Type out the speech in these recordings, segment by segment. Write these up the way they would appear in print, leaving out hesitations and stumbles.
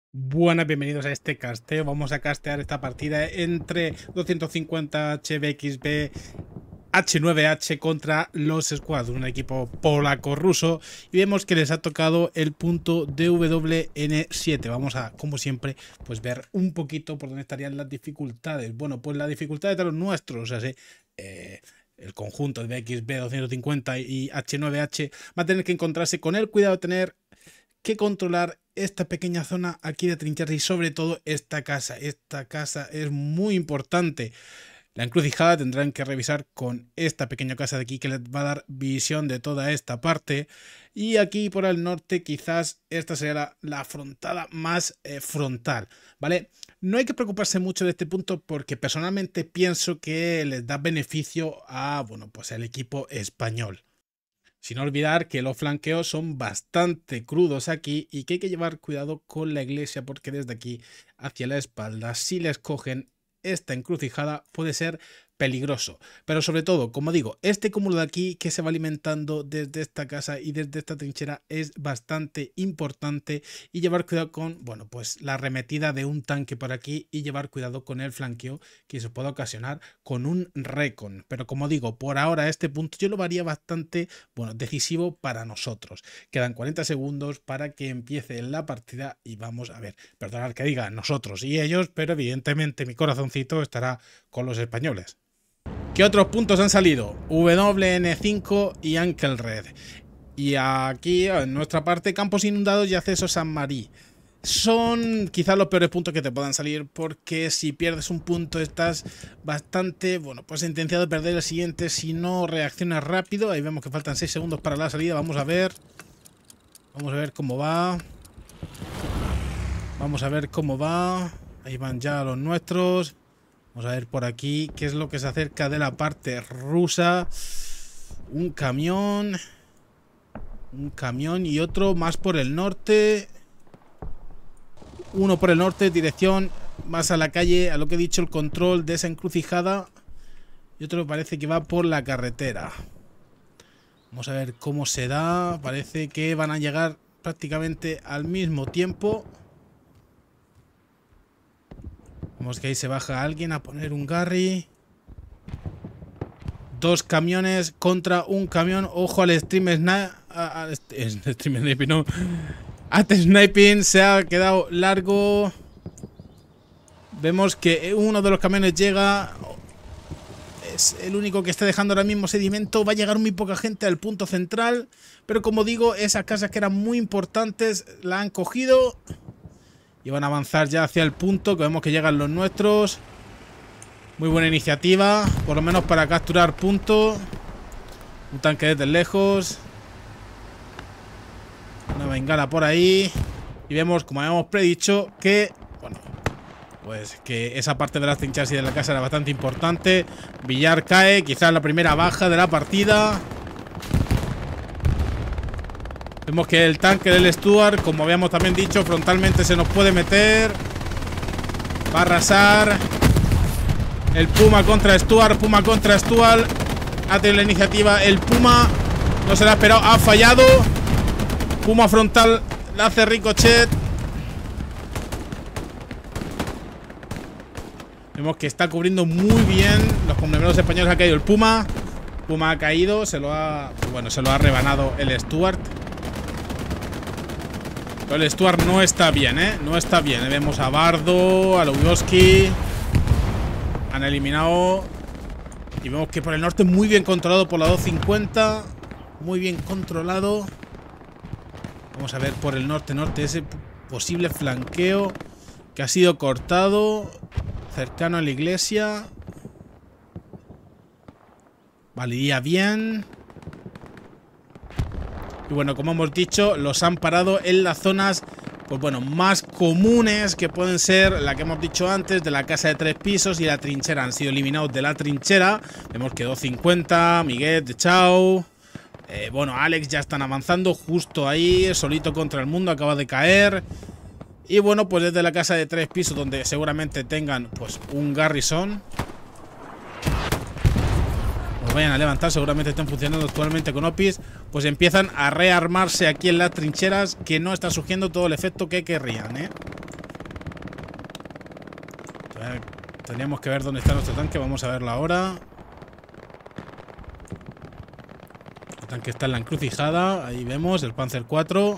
Buenas, bienvenidos a este casteo. Vamos a castear esta partida entre 250H, BXB, H9H contra los Squad, un equipo polaco-ruso, y vemos que les ha tocado el punto DWN7. Vamos a, como siempre, pues ver un poquito por dónde estarían las dificultades. Bueno, pues las dificultades de los nuestros, o sea, el conjunto de BXB 250 y H9H va a tener que encontrarse con el cuidado de tener que controlar esta pequeña zona aquí de trincheras y sobre todo esta casa. Esta casa es muy importante. La encrucijada tendrán que revisar con esta pequeña casa de aquí que les va a dar visión de toda esta parte. Y aquí por el norte quizás esta sería la afrontada más frontal, ¿vale? No hay que preocuparse mucho de este punto porque personalmente pienso que les da beneficio a, bueno, pues al equipo español. Sin olvidar que los flanqueos son bastante crudos aquí y que hay que llevar cuidado con la iglesia porque desde aquí hacia la espalda, si les cogen esta encrucijada, puede ser peligroso. Pero sobre todo, como digo, este cúmulo de aquí que se va alimentando desde esta casa y desde esta trinchera es bastante importante, y llevar cuidado con, bueno, pues la arremetida de un tanque por aquí y llevar cuidado con el flanqueo que se puede ocasionar con un recon. Pero como digo, por ahora este punto yo lo haría bastante, bueno, decisivo para nosotros. Quedan 40 segundos para que empiece la partida y vamos a ver, perdonad que diga nosotros y ellos, pero evidentemente mi corazoncito estará con los españoles. ¿Qué otros puntos han salido? WN5 y Ankel Red. Y aquí, en nuestra parte, campos inundados y acceso San Marí. Son quizás los peores puntos que te puedan salir, porque si pierdes un punto estás bastante, bueno, pues sentenciado a perder el siguiente si no reaccionas rápido. Ahí vemos que faltan 6 segundos para la salida. Vamos a ver cómo va. Vamos a ver cómo va. Ahí van ya los nuestros. Vamos a ver por aquí qué es lo que se acerca de la parte rusa. Un camión y otro más por el norte. Uno por el norte, dirección más a la calle, a lo que he dicho, el control de esa encrucijada. Y otro parece que va por la carretera. Vamos a ver cómo se da. Parece que van a llegar prácticamente al mismo tiempo. Vemos que ahí se baja alguien a poner un Garry. Dos camiones contra un camión. Ojo al stream sniping, no. At sniping se ha quedado largo. Vemos que uno de los camiones llega. Es el único que está dejando ahora mismo sedimento. Va a llegar muy poca gente al punto central. Pero como digo, esas casas que eran muy importantes la han cogido. Y van a avanzar ya hacia el punto, que vemos que llegan los nuestros. Muy buena iniciativa, por lo menos para capturar punto. Un tanque desde lejos. Una bengala por ahí. Y vemos, como habíamos predicho, que, bueno, pues que esa parte de las trincheras y de la casa era bastante importante. Villar cae, quizás la primera baja de la partida. Vemos que el tanque del Stuart, como habíamos también dicho, frontalmente se nos puede meter. Va a arrasar. El Puma contra Stuart. Puma contra Stuart. Ha tenido la iniciativa el Puma. No se la ha esperado. Ha fallado. Puma frontal. La hace Ricochet. Vemos que está cubriendo muy bien. Los compañeros españoles. Ha caído el Puma. Puma ha caído. Se lo ha rebanado el Stuart. El Stuart no está bien, no está bien. Vemos a Bardo, a Lubowski. Han eliminado. Y vemos que por el norte muy bien controlado por la 250. Muy bien controlado. Vamos a ver por el norte ese posible flanqueo que ha sido cortado. Cercano a la iglesia. Valiría bien. Y bueno, como hemos dicho, los han parado en las zonas, pues bueno, más comunes, que pueden ser la que hemos dicho antes, de la casa de 3 pisos y la trinchera. Han sido eliminados de la trinchera. Vemos que 250, Miguel, de Chao. Bueno, Alex ya están avanzando justo ahí, solito contra el mundo, acaba de caer. Y bueno, pues desde la casa de 3 pisos, donde seguramente tengan pues un Garrison. Vayan a levantar, seguramente están funcionando actualmente con Opis, pues empiezan a rearmarse aquí en las trincheras, que no está surgiendo todo el efecto que querrían, Tendríamos que ver dónde está nuestro tanque. Vamos a verlo ahora. El tanque está en la encrucijada. Ahí vemos el Panzer 4.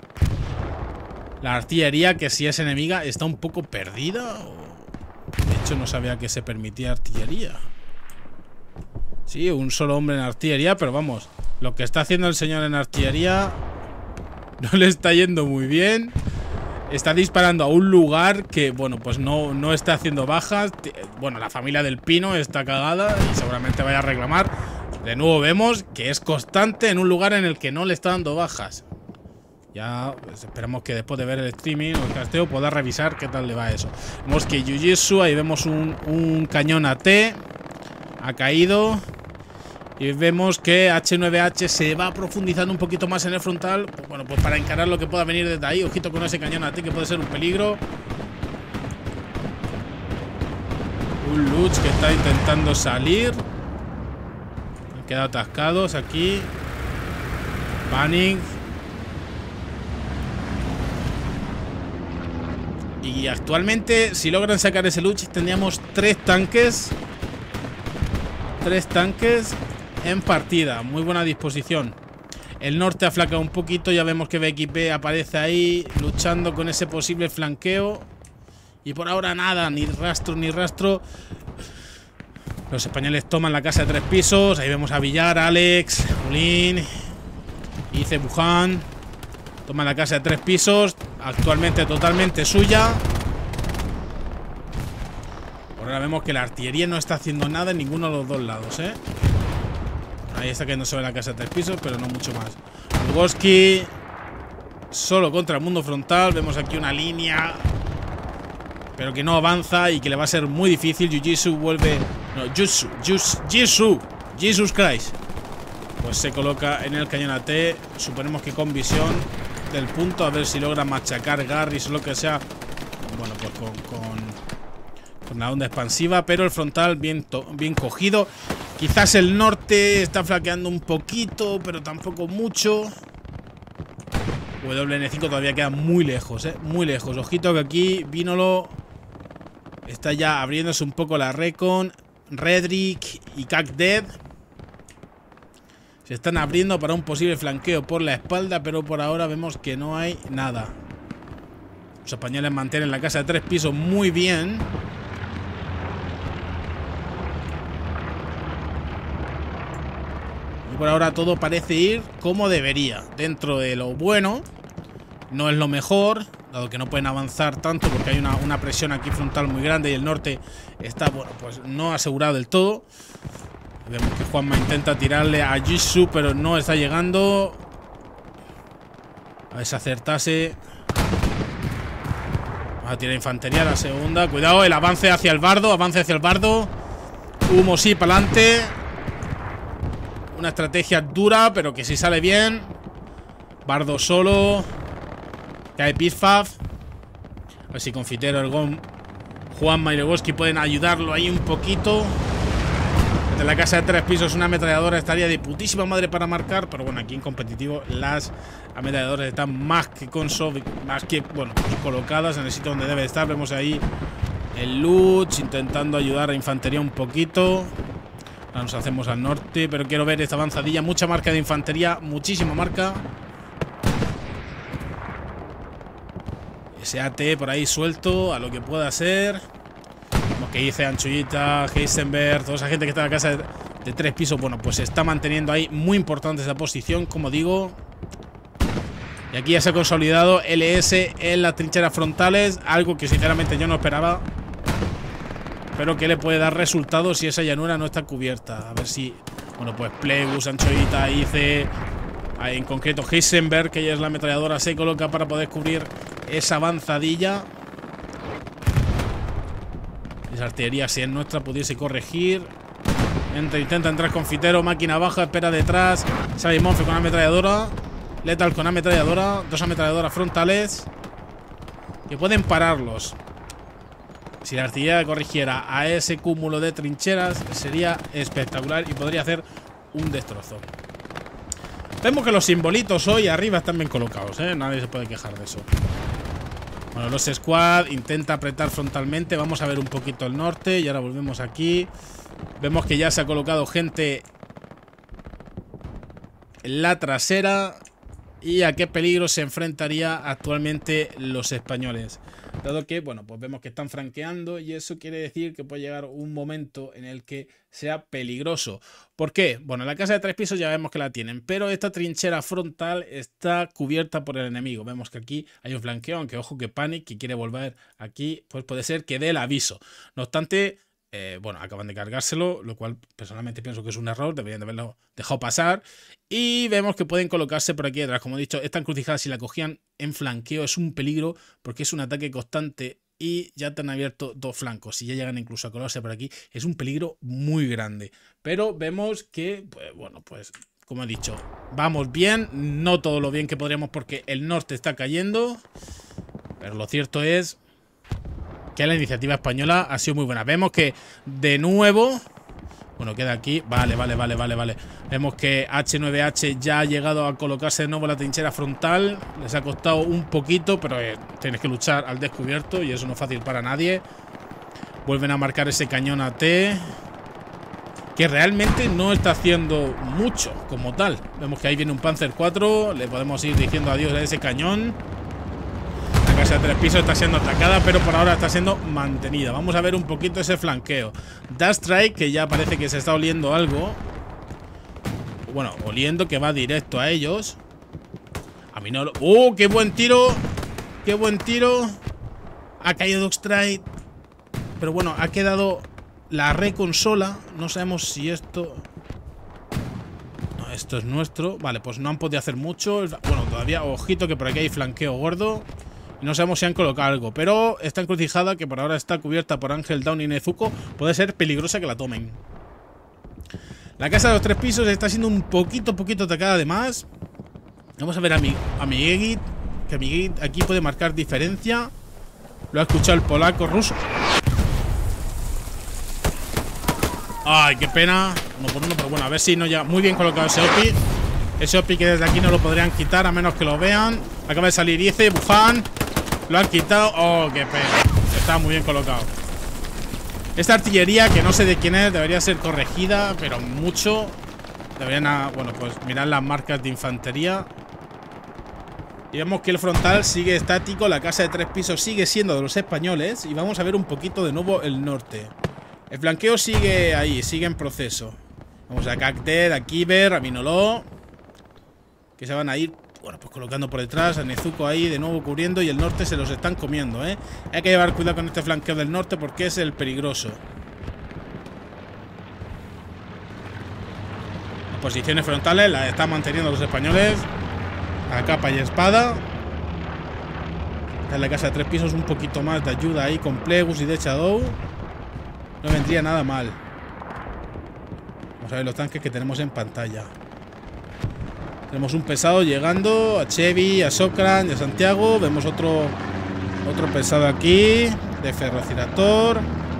La artillería, que si es enemiga, está un poco perdida. De hecho, no sabía que se permitía artillería. Sí, un solo hombre en artillería, pero vamos, lo que está haciendo el señor en artillería no le está yendo muy bien. Está disparando a un lugar que, bueno, pues no está haciendo bajas. Bueno, la familia del Pino está cagada y seguramente vaya a reclamar. De nuevo vemos que es constante en un lugar en el que no le está dando bajas. Ya pues, esperamos que después de ver el streaming o el casteo pueda revisar qué tal le va eso. Vemos que Jiu-Jitsu, ahí vemos un cañón AT. Ha caído. Y vemos que H9H se va profundizando un poquito más en el frontal. Pues, bueno, pues para encarar lo que pueda venir desde ahí. Ojito con ese cañón AT que puede ser un peligro. Un Lutz que está intentando salir. Han quedado atascados aquí. Panic. Y actualmente, si logran sacar ese Lutz, tendríamos 3 tanques. 3 tanques en partida. Muy buena disposición. El norte ha flaqueado un poquito. Ya vemos que BXP aparece ahí luchando con ese posible flanqueo. Y por ahora nada, ni rastro ni rastro. Los españoles toman la casa de 3 pisos. Ahí vemos a Villar, Alex, Julín, Ice Wuhan. Toman la casa de 3 pisos. Actualmente totalmente suya. Ahora vemos que la artillería no está haciendo nada en ninguno de los dos lados, ¿eh? Ahí está cayendo sobre la casa de 3 pisos, pero no mucho más. Lugoski solo contra el mundo frontal. Vemos aquí una línea, pero que no avanza y que le va a ser muy difícil. Jiu-Jitsu vuelve... No, Jesus Christ. Pues se coloca en el cañón AT. Suponemos que con visión del punto. A ver si logra machacar Garris o lo que sea. Bueno, pues con la onda expansiva. Pero el frontal bien cogido. Quizás el norte está flaqueando un poquito, pero tampoco mucho. WN5 todavía queda muy lejos, muy lejos. Ojito que aquí Vinolo está ya abriéndose un poco la recon. Redrick y Cagdead se están abriendo para un posible flanqueo por la espalda, pero por ahora vemos que no hay nada. Los españoles mantienen la casa de 3 pisos muy bien. Y por ahora todo parece ir como debería. Dentro de lo bueno, no es lo mejor, dado que no pueden avanzar tanto porque hay una presión aquí frontal muy grande y el norte está, bueno, pues no asegurado del todo. Vemos que Juanma intenta tirarle a Jisoo, pero no está llegando. A ver si acertase. Vamos a tirar infantería, la segunda. Cuidado, el avance hacia el bardo. Avance hacia el bardo. Humo sí, para adelante. Una estrategia dura, pero que si sale bien. Bardo solo. Cae Pizfaf. A ver si Confitero, Ergón, Juanma y Legoski pueden ayudarlo ahí un poquito. Desde la casa de 3 pisos una ametralladora estaría de putísima madre para marcar. Pero bueno, aquí en competitivo las ametralladoras están más que bueno, pues colocadas en el sitio donde debe estar. Vemos ahí el Lutz intentando ayudar a infantería un poquito. Ahora nos hacemos al norte, pero quiero ver esta avanzadilla. Mucha marca de infantería, muchísima marca. Ese AT por ahí suelto a lo que pueda ser. Como que dice Anchullita, Heisenberg, toda esa gente que está en la casa de 3 pisos. Bueno, pues se está manteniendo ahí muy importante esa posición, como digo. Y aquí ya se ha consolidado LS en las trincheras frontales. Algo que sinceramente yo no esperaba, pero que le puede dar resultados si esa llanura no está cubierta. A ver si... Bueno, pues Plegus, Anchoita, Ice... En concreto Heisenberg, que ya es la ametralladora, se coloca para poder cubrir esa avanzadilla. Esa artillería, si es nuestra, pudiese corregir. Intenta entrar Confitero, máquina baja, espera detrás. Sale Monfe con ametralladora. Lethal con ametralladora. 2 ametralladoras frontales que pueden pararlos. Si la artillería corrigiera a ese cúmulo de trincheras, sería espectacular y podría hacer un destrozo. Vemos que los simbolitos hoy arriba están bien colocados, ¿eh? Nadie se puede quejar de eso. Bueno, los squad intenta apretar frontalmente. Vamos a ver un poquito el norte. Y ahora volvemos aquí. Vemos que ya se ha colocado gente en la trasera. ¿Y a qué peligro se enfrentaría actualmente los españoles? Dado que, bueno, pues vemos que están franqueando y eso quiere decir que puede llegar un momento en el que sea peligroso. ¿Por qué? Bueno, la casa de 3 pisos ya vemos que la tienen, pero esta trinchera frontal está cubierta por el enemigo. Vemos que aquí hay un flanqueo, aunque ojo que Panic, que quiere volver aquí, pues puede ser que dé el aviso. No obstante... bueno, acaban de cargárselo, lo cual personalmente pienso que es un error, deberían de haberlo dejado pasar. Y vemos que pueden colocarse por aquí detrás. Como he dicho, esta encrucijada, si la cogían en flanqueo, es un peligro porque es un ataque constante y ya te han abierto 2 flancos. Si ya llegan incluso a colarse por aquí, es un peligro muy grande. Pero vemos que, pues, bueno, pues como he dicho, vamos bien, no todo lo bien que podríamos porque el norte está cayendo. Pero lo cierto es que la iniciativa española ha sido muy buena. Vemos que de nuevo... Bueno, queda aquí. Vale. Vemos que H9H ya ha llegado a colocarse de nuevo en la trinchera frontal. Les ha costado un poquito, pero tienes que luchar al descubierto y eso no es fácil para nadie. Vuelven a marcar ese cañón AT, que realmente no está haciendo mucho como tal. Vemos que ahí viene un Panzer 4. Le podemos ir diciendo adiós a ese cañón. La casa de 3 pisos está siendo atacada, pero por ahora está siendo mantenida. Vamos a ver un poquito ese flanqueo. Dash Strike, que ya parece que se está oliendo algo. Bueno, oliendo que va directo a ellos. A mí no lo... ¡Oh, qué buen tiro! ¡Qué buen tiro! Ha caído Dog Strike. Pero bueno, ha quedado la reconsola. No sabemos si esto... No, esto es nuestro. Vale, pues no han podido hacer mucho. Bueno, todavía, ojito que por aquí hay flanqueo gordo. Y no sabemos si han colocado algo. Pero esta encrucijada, que por ahora está cubierta por Ángel Down y Nezuko, puede ser peligrosa que la tomen. La casa de los 3 pisos está siendo un poquito atacada además. Vamos a ver a mi Egit. Que mi Egit aquí puede marcar diferencia. Lo ha escuchado el polaco ruso. Ay, qué pena. 1 por 1, pero bueno, a ver si no ya. Muy bien colocado ese OPI. Ese OPI que desde aquí no lo podrían quitar a menos que lo vean. Acaba de salir Ice, Bufán. Lo han quitado. Oh, qué pena. Está muy bien colocado. Esta artillería, que no sé de quién es, debería ser corregida, pero mucho. Deberían, bueno, pues mirar las marcas de infantería. Y vemos que el frontal sigue estático. La casa de 3 pisos sigue siendo de los españoles. Y vamos a ver un poquito de nuevo el norte. El flanqueo sigue ahí, sigue en proceso. Vamos a Cacter, a Kiber, a Minolo, que se van a ir, bueno, pues colocando por detrás. A Nezuko ahí de nuevo cubriendo. Y el norte se los están comiendo, ¿eh? Hay que llevar cuidado con este flanqueo del norte porque es el peligroso. Las posiciones frontales las están manteniendo los españoles a capa y espada. En la casa de 3 pisos un poquito más de ayuda ahí con Plegus y de Shadow. No vendría nada mal. Vamos a ver los tanques que tenemos en pantalla. Tenemos un pesado llegando, a Chevy, a Sokran y a Santiago. Vemos otro pesado aquí, de Ferrociraptor.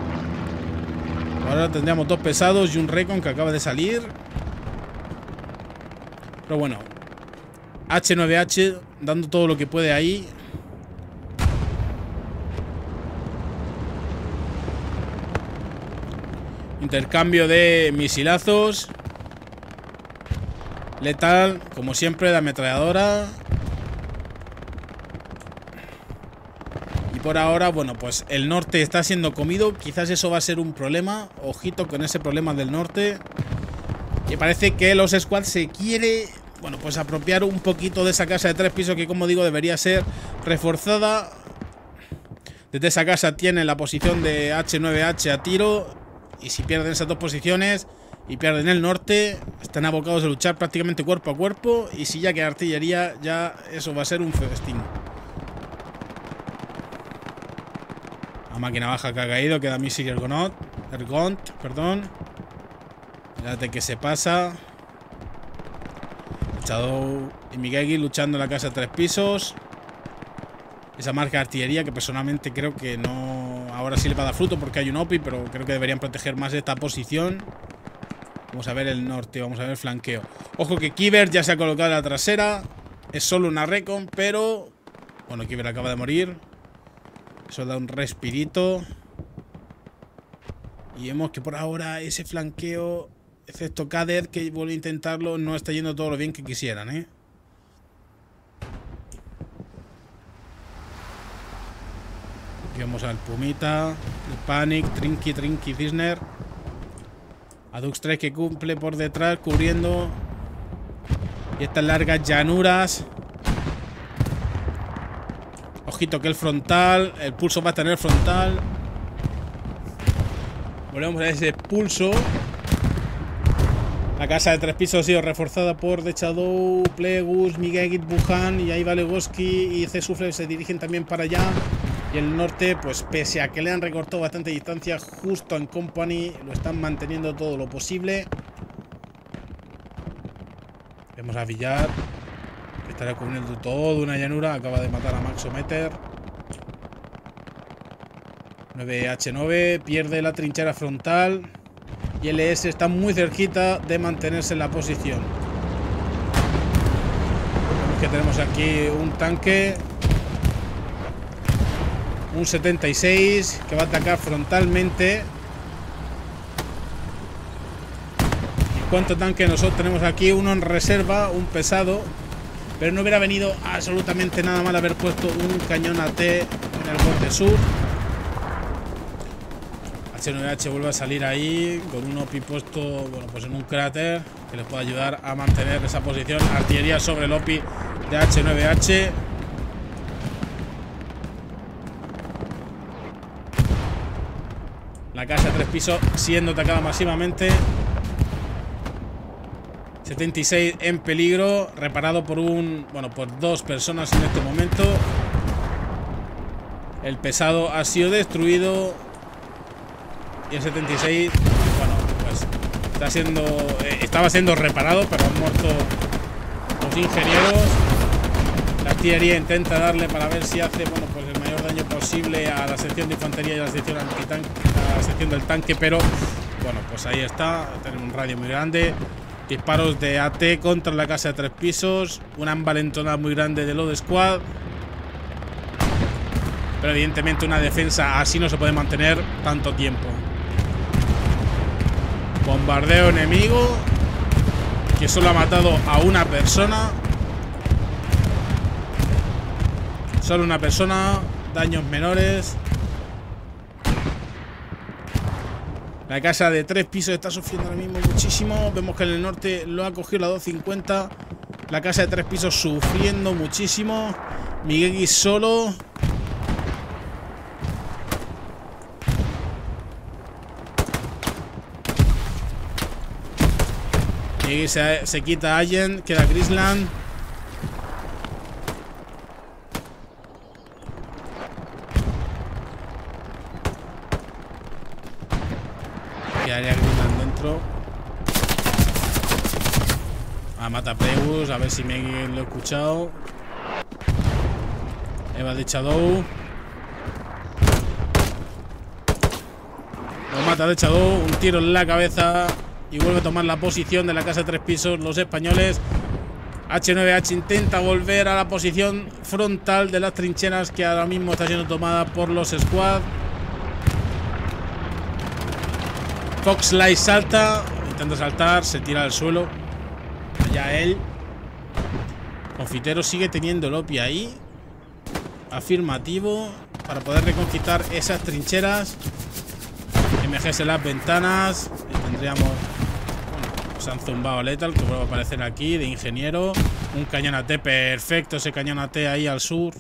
Ahora tendríamos 2 pesados y un Recon que acaba de salir. Pero bueno, H9H dando todo lo que puede ahí. Intercambio de misilazos. Letal, como siempre, de ametralladora. Y por ahora, bueno, pues el norte está siendo comido. Quizás eso va a ser un problema. Ojito con ese problema del norte. Y parece que los squads se quiere, bueno, pues apropiar un poquito de esa casa de 3 pisos que, como digo, debería ser reforzada. Desde esa casa tienen la posición de H9H a tiro. Y si pierden esas 2 posiciones y pierden el norte, están abocados a luchar prácticamente cuerpo a cuerpo. Y si ya queda artillería, ya eso va a ser un festín. La máquina baja que ha caído, queda Misil Ergont, perdón. Fíjate que se pasa. Shadow y Migegi luchando en la casa de 3 pisos. Esa marca de artillería que personalmente creo que no... Ahora sí le va a dar fruto porque hay un OPI, pero creo que deberían proteger más esta posición. Vamos a ver el norte, vamos a ver el flanqueo. Ojo que Kiber ya se ha colocado en la trasera. Es solo una recon, pero... Bueno, Kiber acaba de morir. Eso da un respirito. Y vemos que por ahora ese flanqueo, excepto Kader, que vuelve a intentarlo, no está yendo todo lo bien que quisieran, ¿eh? Aquí vamos al Pumita, el Panic, Trinky, Cisner. A Dux 3 que cumple por detrás, cubriendo. Y estas largas llanuras. Ojito que el frontal, el pulso va a tener frontal. Volvemos a ese pulso. La casa de 3 pisos ha sido reforzada por The Shadow, Plegus, Miguel Buhan y ahí Valegoski y C-Sufle se dirigen también para allá. Y el norte, pues pese a que le han recortado bastante distancia justo en Company, lo están manteniendo todo lo posible. Vemos a Villar, que estará cubriendo toda una llanura. Acaba de matar a Maxometer. 9H9 pierde la trinchera frontal. Y LS está muy cerquita de mantenerse en la posición. Vemos que tenemos aquí un tanque. Un 76 que va a atacar frontalmente. ¿Y cuánto tanque nosotros tenemos aquí? Uno en reserva, un pesado. Pero no hubiera venido absolutamente nada mal haber puesto un cañón AT en el borde sur. H9H vuelve a salir ahí con un OPI puesto, bueno, pues en un cráter que les puede ayudar a mantener esa posición. Artillería sobre el OPI de H9H. La casa de 3 pisos siendo atacada masivamente. 76 en peligro, reparado por por 2 personas en este momento. El pesado ha sido destruido. Y el 76, bueno, pues estaba siendo reparado, pero han muerto los ingenieros. La artillería intenta darle para ver si hace, bueno, pues el mayor daño posible a la sección de infantería y a la sección antitanque, a la sección del tanque, pero bueno, pues ahí está, tiene un radio muy grande. Disparos de AT contra la casa de 3 pisos, una envalentonada muy grande de Load Squad. Pero evidentemente una defensa así no se puede mantener tanto tiempo. Bombardeo enemigo, que solo ha matado a una persona. Solo una persona, daños menores. La casa de 3 pisos está sufriendo ahora mismo muchísimo. Vemos que en el norte lo ha cogido la 250. La casa de 3 pisos sufriendo muchísimo. Miguel solo. Miguel se quita a Allen, queda Grisland. Quedaría Grisland dentro. Mata a Plegus, a ver si Miguel lo he escuchado. Eva de Shadow. Lo mata de Shadow, un tiro en la cabeza. Y vuelve a tomar la posición de la casa de 3 pisos los españoles. H9H intenta volver a la posición frontal de las trincheras que ahora mismo está siendo tomada por los Squad. Foxlight salta, intenta saltar, se tira al suelo. Allá él. Confitero sigue teniendo el OPI ahí. Afirmativo. Para poder reconquistar esas trincheras. MGs en las ventanas. Y tendríamos... Se han zumbado Lethal, que vuelve a aparecer aquí, de ingeniero. Un cañón AT, perfecto ese cañón AT ahí al sur.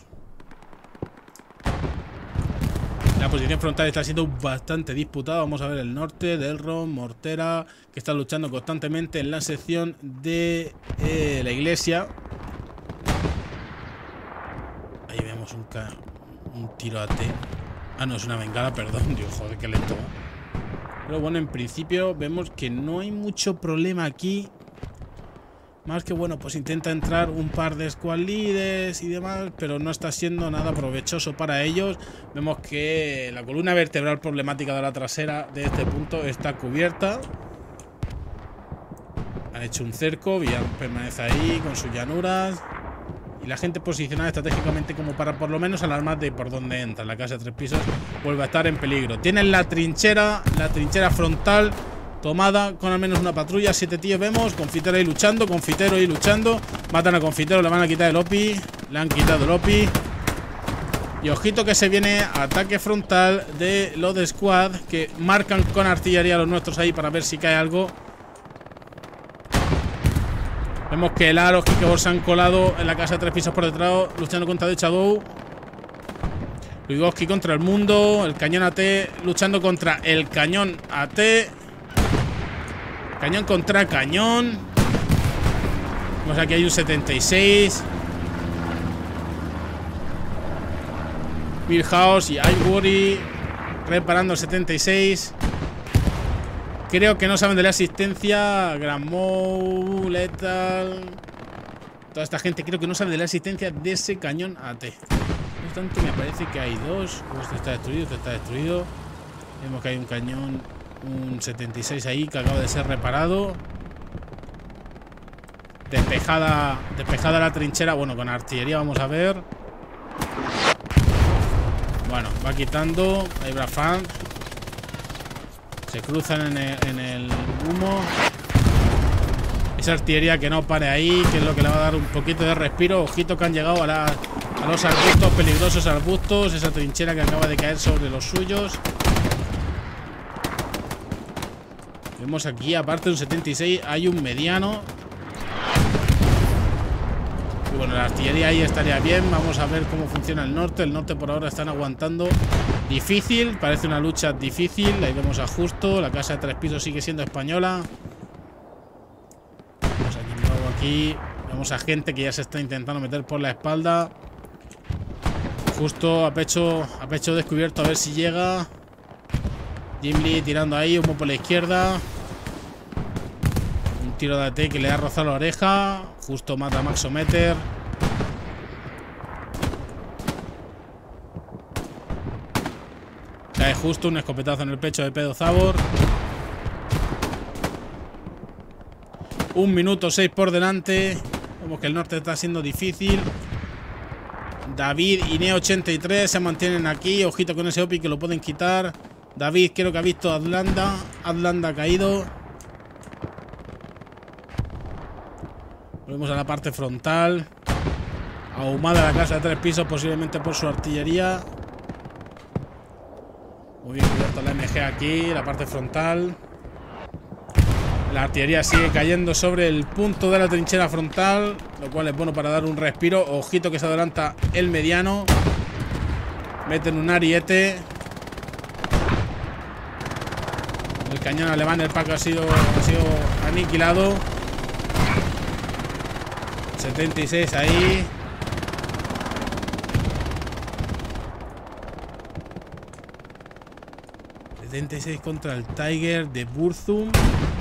La posición frontal está siendo bastante disputada. Vamos a ver el norte, Delron, Mortera, que está luchando constantemente en la sección de la iglesia. Ahí vemos un tiro AT. Ah, no, es una bengala, perdón. Dios, joder, qué lento. Pero bueno, en principio vemos que no hay mucho problema aquí. Más que bueno, pues intenta entrar un par de squad leaders y demás, pero no está siendo nada provechoso para ellos. Vemos que la columna vertebral problemática de la trasera de este punto está cubierta. Han hecho un cerco, Villar permanece ahí con sus llanuras. y la gente posicionada estratégicamente como para por lo menos alarmar de por dónde entra. La casa de 3 pisos vuelve a estar en peligro. Tienen la trinchera frontal tomada con al menos una patrulla. 7 tíos vemos. Confitero ahí luchando. Confitero ahí luchando. Matan a Confitero. Le van a quitar el OPI. Le han quitado el OPI. Y ojito que se viene ataque frontal de los de Squad, que marcan con artillería a los nuestros ahí para ver si cae algo. Vemos que el Aro y que se han colado en la casa de 3 pisos por detrás, luchando contra The Shadow. Luigoski contra el mundo. El cañón AT luchando contra el cañón AT. Cañón contra cañón. Vemos aquí hay un 76. Milhouse y Ivory reparando el 76. Creo que no saben de la asistencia. Gramou, Lethal. Toda esta gente creo que no sabe de la existencia de ese cañón AT. No obstante, me parece que hay dos. Este está destruido, este está destruido. Vemos que hay un cañón, un 76 ahí que acaba de ser reparado. Despejada la trinchera. Bueno, con artillería vamos a ver. Bueno, va quitando. Hay Brafan. Se cruzan en el humo. Esa artillería que no pare ahí, que es lo que le va a dar un poquito de respiro. Ojito que han llegado a los arbustos, peligrosos arbustos. Esa trinchera que acaba de caer sobre los suyos. Vemos aquí, aparte de un 76, hay un mediano. Y bueno, la artillería ahí estaría bien. Vamos a ver cómo funciona el norte. El norte por ahora están aguantando. Difícil, parece una lucha difícil. Ahí vemos a Justo. La casa de 3 pisos sigue siendo española. Vamos aquí nuevo aquí. Vemos a gente que ya se está intentando meter por la espalda. Justo a pecho descubierto, a ver si llega. Jim Lee tirando ahí, humo por la izquierda. Un tiro de AT que le ha rozado la oreja. Justo mata a Maxometer. Cae Justo, un escopetazo en el pecho de Pedro Zabor. 1 minuto 6 por delante. Vemos que el norte está siendo difícil. David y Neo 83 se mantienen aquí. Ojito con ese OPI que lo pueden quitar. David creo que ha visto a Atlanta. Atlanta ha caído. Volvemos a la parte frontal. Ahumada la casa de 3 pisos, posiblemente por su artillería. Muy bien cubierto la MG aquí, la parte frontal. La artillería sigue cayendo sobre el punto de la trinchera frontal, lo cual es bueno para dar un respiro. Ojito que se adelanta el mediano. Meten un ariete. El cañón alemán, el Paco ha sido aniquilado. 76 ahí. ...76 contra el Tiger de Burzum.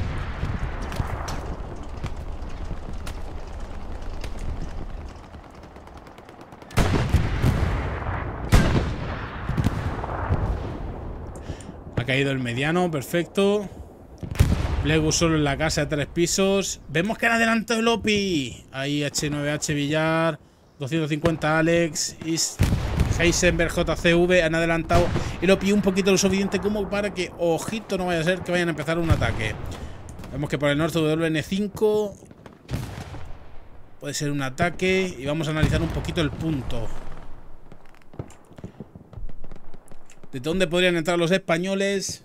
Ha caído el mediano, perfecto. Plegus solo en la casa de 3 pisos. Vemos que han adelantado el OPI. Ahí H9H Villar, 250 Alex, Heisenberg JCV han adelantado el OPI un poquito lo suficiente como para que, ojito, no vaya a ser que vayan a empezar un ataque. Vemos que por el norte WN5 puede ser un ataque y vamos a analizar un poquito el punto. ¿De dónde podrían entrar los españoles?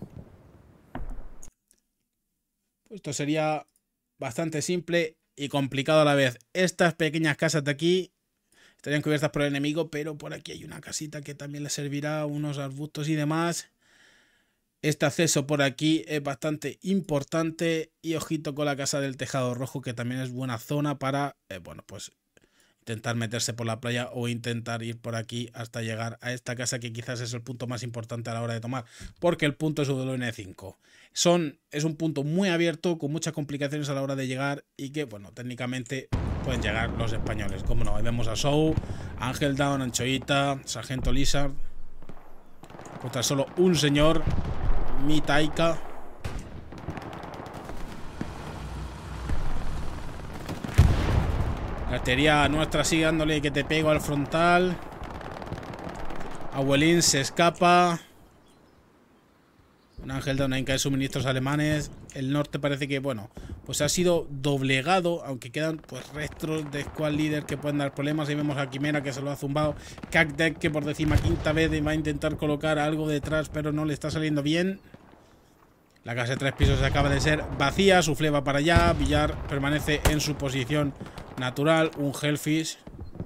Pues esto sería bastante simple y complicado a la vez. Estas pequeñas casas de aquí estarían cubiertas por el enemigo, pero por aquí hay una casita que también le servirá, unos arbustos y demás. Este acceso por aquí es bastante importante y ojito con la casa del tejado rojo, que también es buena zona para, bueno, pues intentar meterse por la playa o intentar ir por aquí hasta llegar a esta casa, que quizás es el punto más importante a la hora de tomar, porque el punto es WN5. Es un punto muy abierto, con muchas complicaciones a la hora de llegar y que, bueno, técnicamente pueden llegar los españoles. Como no, ahí vemos a Show, Ángel Down, Anchoita, Sargento Lizard. Contra solo un señor, Mitaika. La artillería nuestra sigue dándole que te pego al frontal. Abuelín se escapa. Un Ángel da una inca de suministros alemanes. El norte parece que, bueno, pues ha sido doblegado, aunque quedan pues restos de squad líder que pueden dar problemas. Ahí vemos a Quimera que se lo ha zumbado. Cacdeck que por 15ª vez va a intentar colocar algo detrás, pero no le está saliendo bien. La casa de 3 pisos acaba de ser vacía. Soufflé va para allá. Villar permanece en su posición natural. Un Hellfish.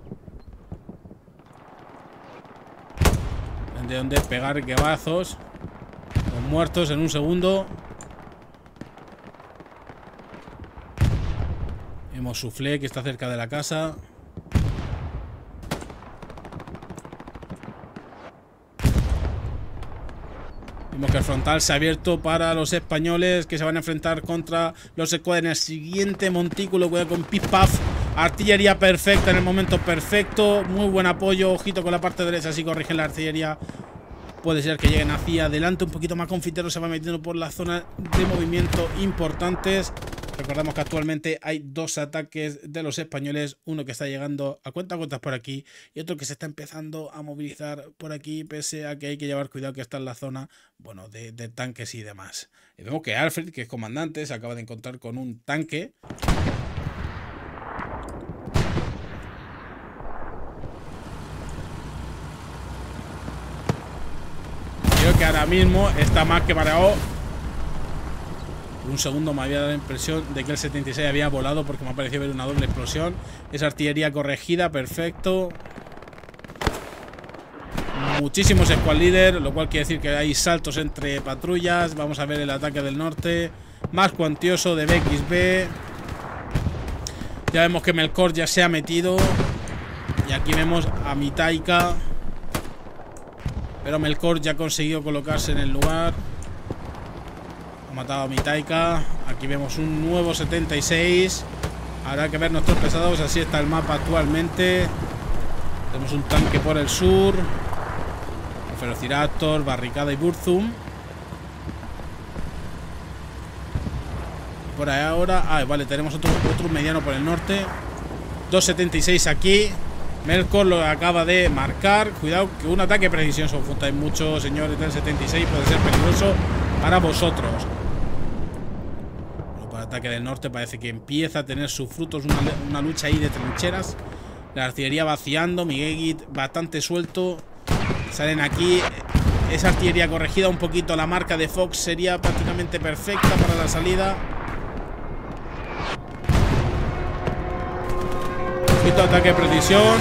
De donde pegar guevazos. Los muertos en un segundo. Vemos Soufflé que está cerca de la casa. Vemos que el frontal se ha abierto para los españoles que se van a enfrentar contra los squad en el siguiente montículo. Cuidado con Pif Paf. Artillería perfecta en el momento perfecto. Muy buen apoyo. Ojito con la parte derecha. Si corrigen la artillería, puede ser que lleguen hacia adelante. Un poquito más confitero. Se va metiendo por la zona de movimiento importantes. Recordamos que actualmente hay 2 ataques de los españoles. Uno que está llegando a cuentagotas por aquí y otro que se está empezando a movilizar por aquí, pese a que hay que llevar cuidado que está en la zona, bueno, de tanques y demás. Y vemos que Alfred, que es comandante, se acaba de encontrar con un tanque. Creo que ahora mismo está más que mareado. Un segundo me había dado la impresión de que el 76 había volado porque me ha parecido ver una doble explosión. Esa artillería corregida, perfecto. Muchísimos squad líder, lo cual quiere decir que hay saltos entre patrullas. Vamos a ver el ataque del norte, más cuantioso de BXB. Ya vemos que Melkor ya se ha metido. Y aquí vemos a Mitaika. Pero Melkor ya ha conseguido colocarse en el lugar. Ha matado a Mitaika. Aquí vemos un nuevo 76. Habrá que ver nuestros pesados. Así está el mapa actualmente. Tenemos un tanque por el sur. Velociraptor, Barricada y Burzum. Por ahí ahora. Ah, vale, tenemos otro mediano por el norte. 276 aquí. Melkor lo acaba de marcar. Cuidado que un ataque de precisión. Son juntáis mucho, señores del 76. Puede ser peligroso para vosotros. Bueno, para el ataque del norte parece que empieza a tener sus frutos. Una lucha ahí de trincheras. La artillería vaciando. Miguel bastante suelto. Salen aquí. Esa artillería corregida un poquito. La marca de Fox sería prácticamente perfecta para la salida. Un poquito de ataque de precisión.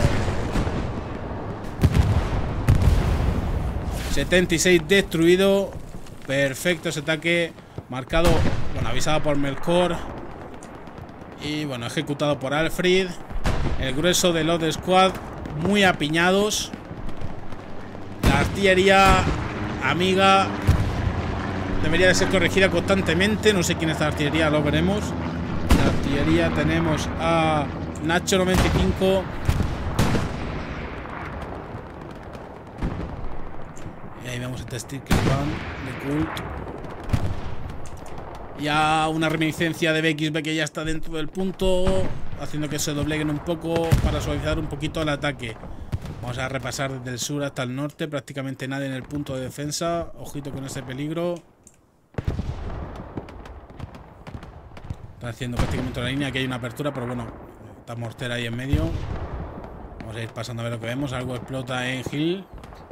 76 destruido. Perfecto ese ataque. Marcado, bueno, avisado por Melkor. Y bueno, ejecutado por Alfred. El grueso de los de squad muy apiñados. La artillería amiga debería de ser corregida constantemente. No sé quién es la artillería, lo veremos. La artillería tenemos a Nacho 95. Y ahí vemos este sticker de Cult. Ya una reminiscencia de BXB que ya está dentro del punto, haciendo que se dobleguen un poco para suavizar un poquito el ataque. Vamos a repasar desde el sur hasta el norte. Prácticamente nadie en el punto de defensa. Ojito con ese peligro. Está haciendo prácticamente la línea. Aquí hay una apertura, pero bueno, está mortera ahí en medio. Vamos a ir pasando a ver lo que vemos. Algo explota en Hill.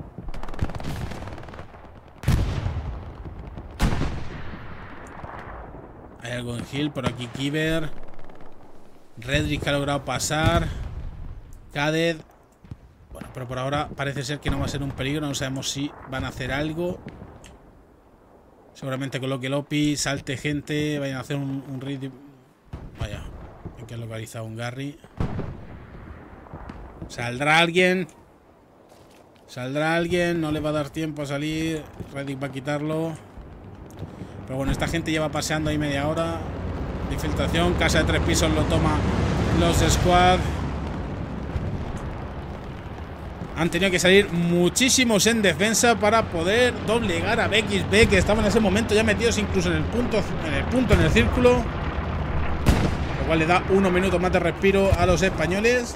Hay algo en Hill. Por aquí Kiber. Redrick ha logrado pasar. Kaded. Bueno, pero por ahora parece ser que no va a ser un peligro. No sabemos si van a hacer algo. Seguramente coloque el OPI, salte gente, vayan a hacer un read. Vaya, hay que localizar un Garry. Saldrá alguien. Saldrá alguien, no le va a dar tiempo a salir. Reddick va a quitarlo. Pero bueno, esta gente lleva paseando ahí media hora. De infiltración, casa de 3 pisos lo toma los squad. Han tenido que salir muchísimos en defensa para poder doblegar a BXB, que estaban en ese momento ya metidos incluso en el punto, en el círculo. Lo cual le da unos minutos más de respiro a los españoles.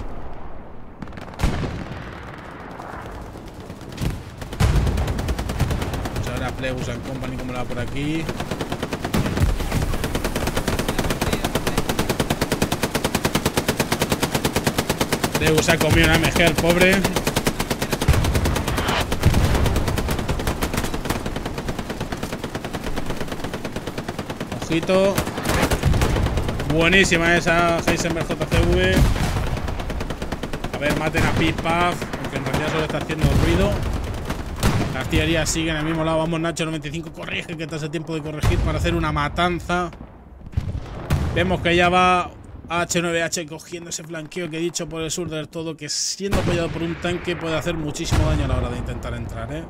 Vamos a ver a Plegus and Company como la va por aquí. Plegus ha comido una MG, el pobre. Ojito. Buenísima esa Heisenberg JCV. A ver, maten a Pipaf, aunque en realidad solo está haciendo ruido. La artillería sigue en el mismo lado. Vamos, Nacho 95, corrige, que te hace tiempo de corregir para hacer una matanza. Vemos que ya va H9H cogiendo ese flanqueo que he dicho por el sur del todo, que siendo apoyado por un tanque puede hacer muchísimo daño a la hora de intentar entrar, ¿eh?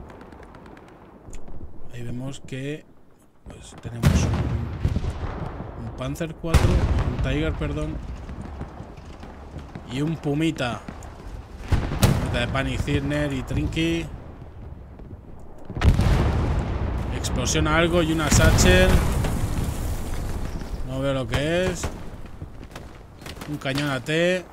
Ahí vemos que pues tenemos un Panzer 4, un Tiger, perdón, y un Pumita. Pumita de Panic Cirner y Trinky. Explosiona algo y una Satchel. No veo lo que es. Un cañón AT.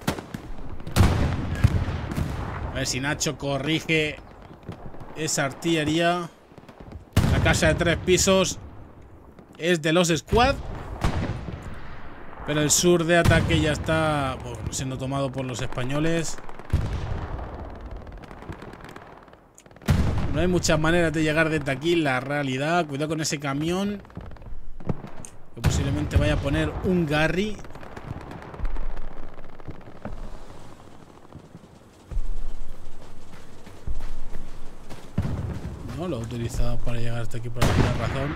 A ver si Nacho corrige esa artillería. La casa de 3 pisos es de los Squad, pero el sur de ataque ya está siendo tomado por los españoles. No hay muchas maneras de llegar desde aquí, la realidad. Cuidado con ese camión, que posiblemente vaya a poner un Garry. No lo he utilizado para llegar hasta aquí por alguna razón.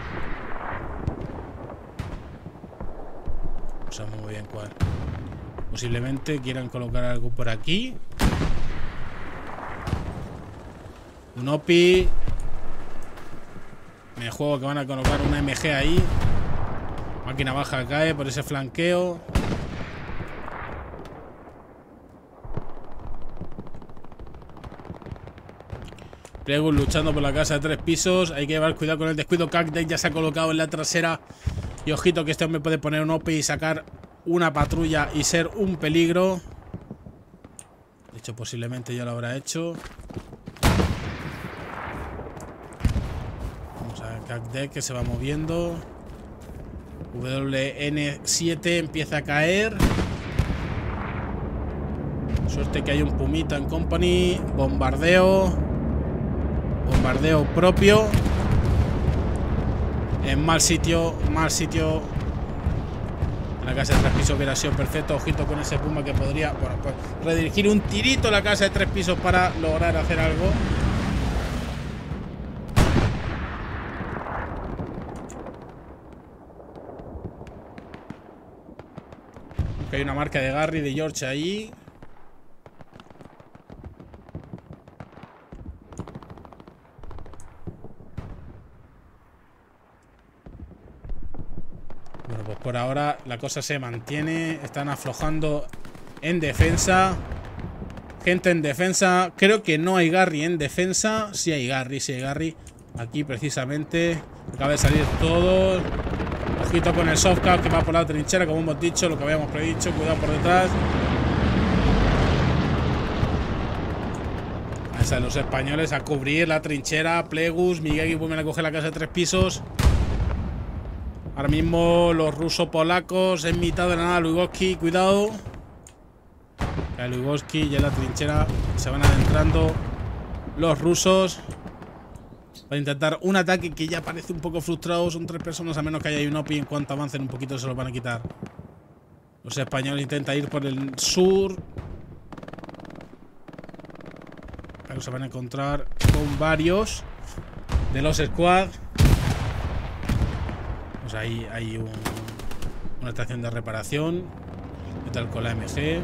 No sabemos muy bien cuál. Posiblemente quieran colocar algo por aquí. Un OPI. Me juego que van a colocar una MG ahí. Máquina baja cae por ese flanqueo. Plegus luchando por la casa de 3 pisos. Hay que llevar cuidado con el descuido. Cactus ya se ha colocado en la trasera. Y ojito que este hombre puede poner un OPI y sacar una patrulla y ser un peligro. De hecho, posiblemente ya lo habrá hecho. Vamos a ver Cactus que se va moviendo. WN7 empieza a caer. Suerte que hay un Pumita en Company. Bombardeo. Bombardeo propio. En mal sitio. Mal sitio. La casa de 3 pisos hubiera sido perfecto. Ojito con ese Puma que podría, bueno, pues, redirigir un tirito a la casa de 3 pisos para lograr hacer algo. Que hay una marca de Garry de George ahí. Bueno, pues por ahora la cosa se mantiene. Están aflojando en defensa. Gente en defensa. Creo que no hay Garry en defensa. Sí hay Garry, sí hay Garry. Aquí precisamente. Acaba de salir todo. Ojito con el softcap que va por la trinchera, como hemos dicho, lo que habíamos predicho. Cuidado por detrás. Ahí están los españoles a cubrir la trinchera. Plegus, Miguel vuelven a coger la casa de 3 pisos. Ahora mismo los rusos polacos en mitad de la nada. Lugoski, cuidado. Cae Lugoski y en la trinchera se van adentrando los rusos. Para intentar un ataque que ya parece un poco frustrado. Son 3 personas, a menos que haya un OPI. En cuanto avancen un poquito se los van a quitar. Los españoles intentan ir por el sur, pero se van a encontrar con varios de los Squad. Pues ahí hay una estación de reparación. ¿Qué tal con la MG?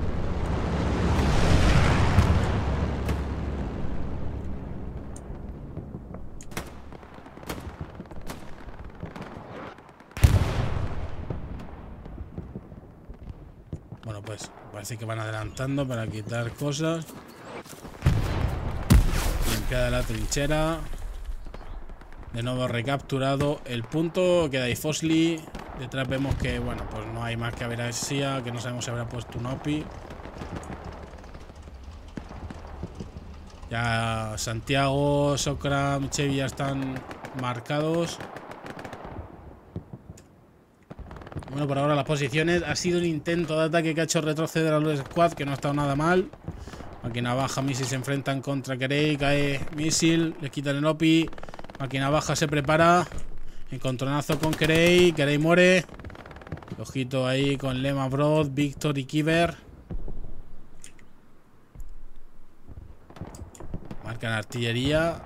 Bueno, pues parece que van adelantando para quitar cosas. Limpiada la trinchera. De nuevo recapturado el punto. Queda ahí Fosli. Detrás vemos que, bueno, pues no hay más que Averasia, que no sabemos si habrá puesto un OPI. Ya Santiago, Sokram, Chevy ya están marcados. Bueno, por ahora las posiciones. Ha sido un intento de ataque que ha hecho retroceder a los Squad, que no ha estado nada mal. Máquina baja, Misil se enfrentan contra Kerey. Cae Misil, le quitan el OPI. Máquina baja se prepara. Encontronazo con Kerey. Kerey muere. Ojito ahí con Lema, Broad, Víctor y Kiver. Marcan artillería.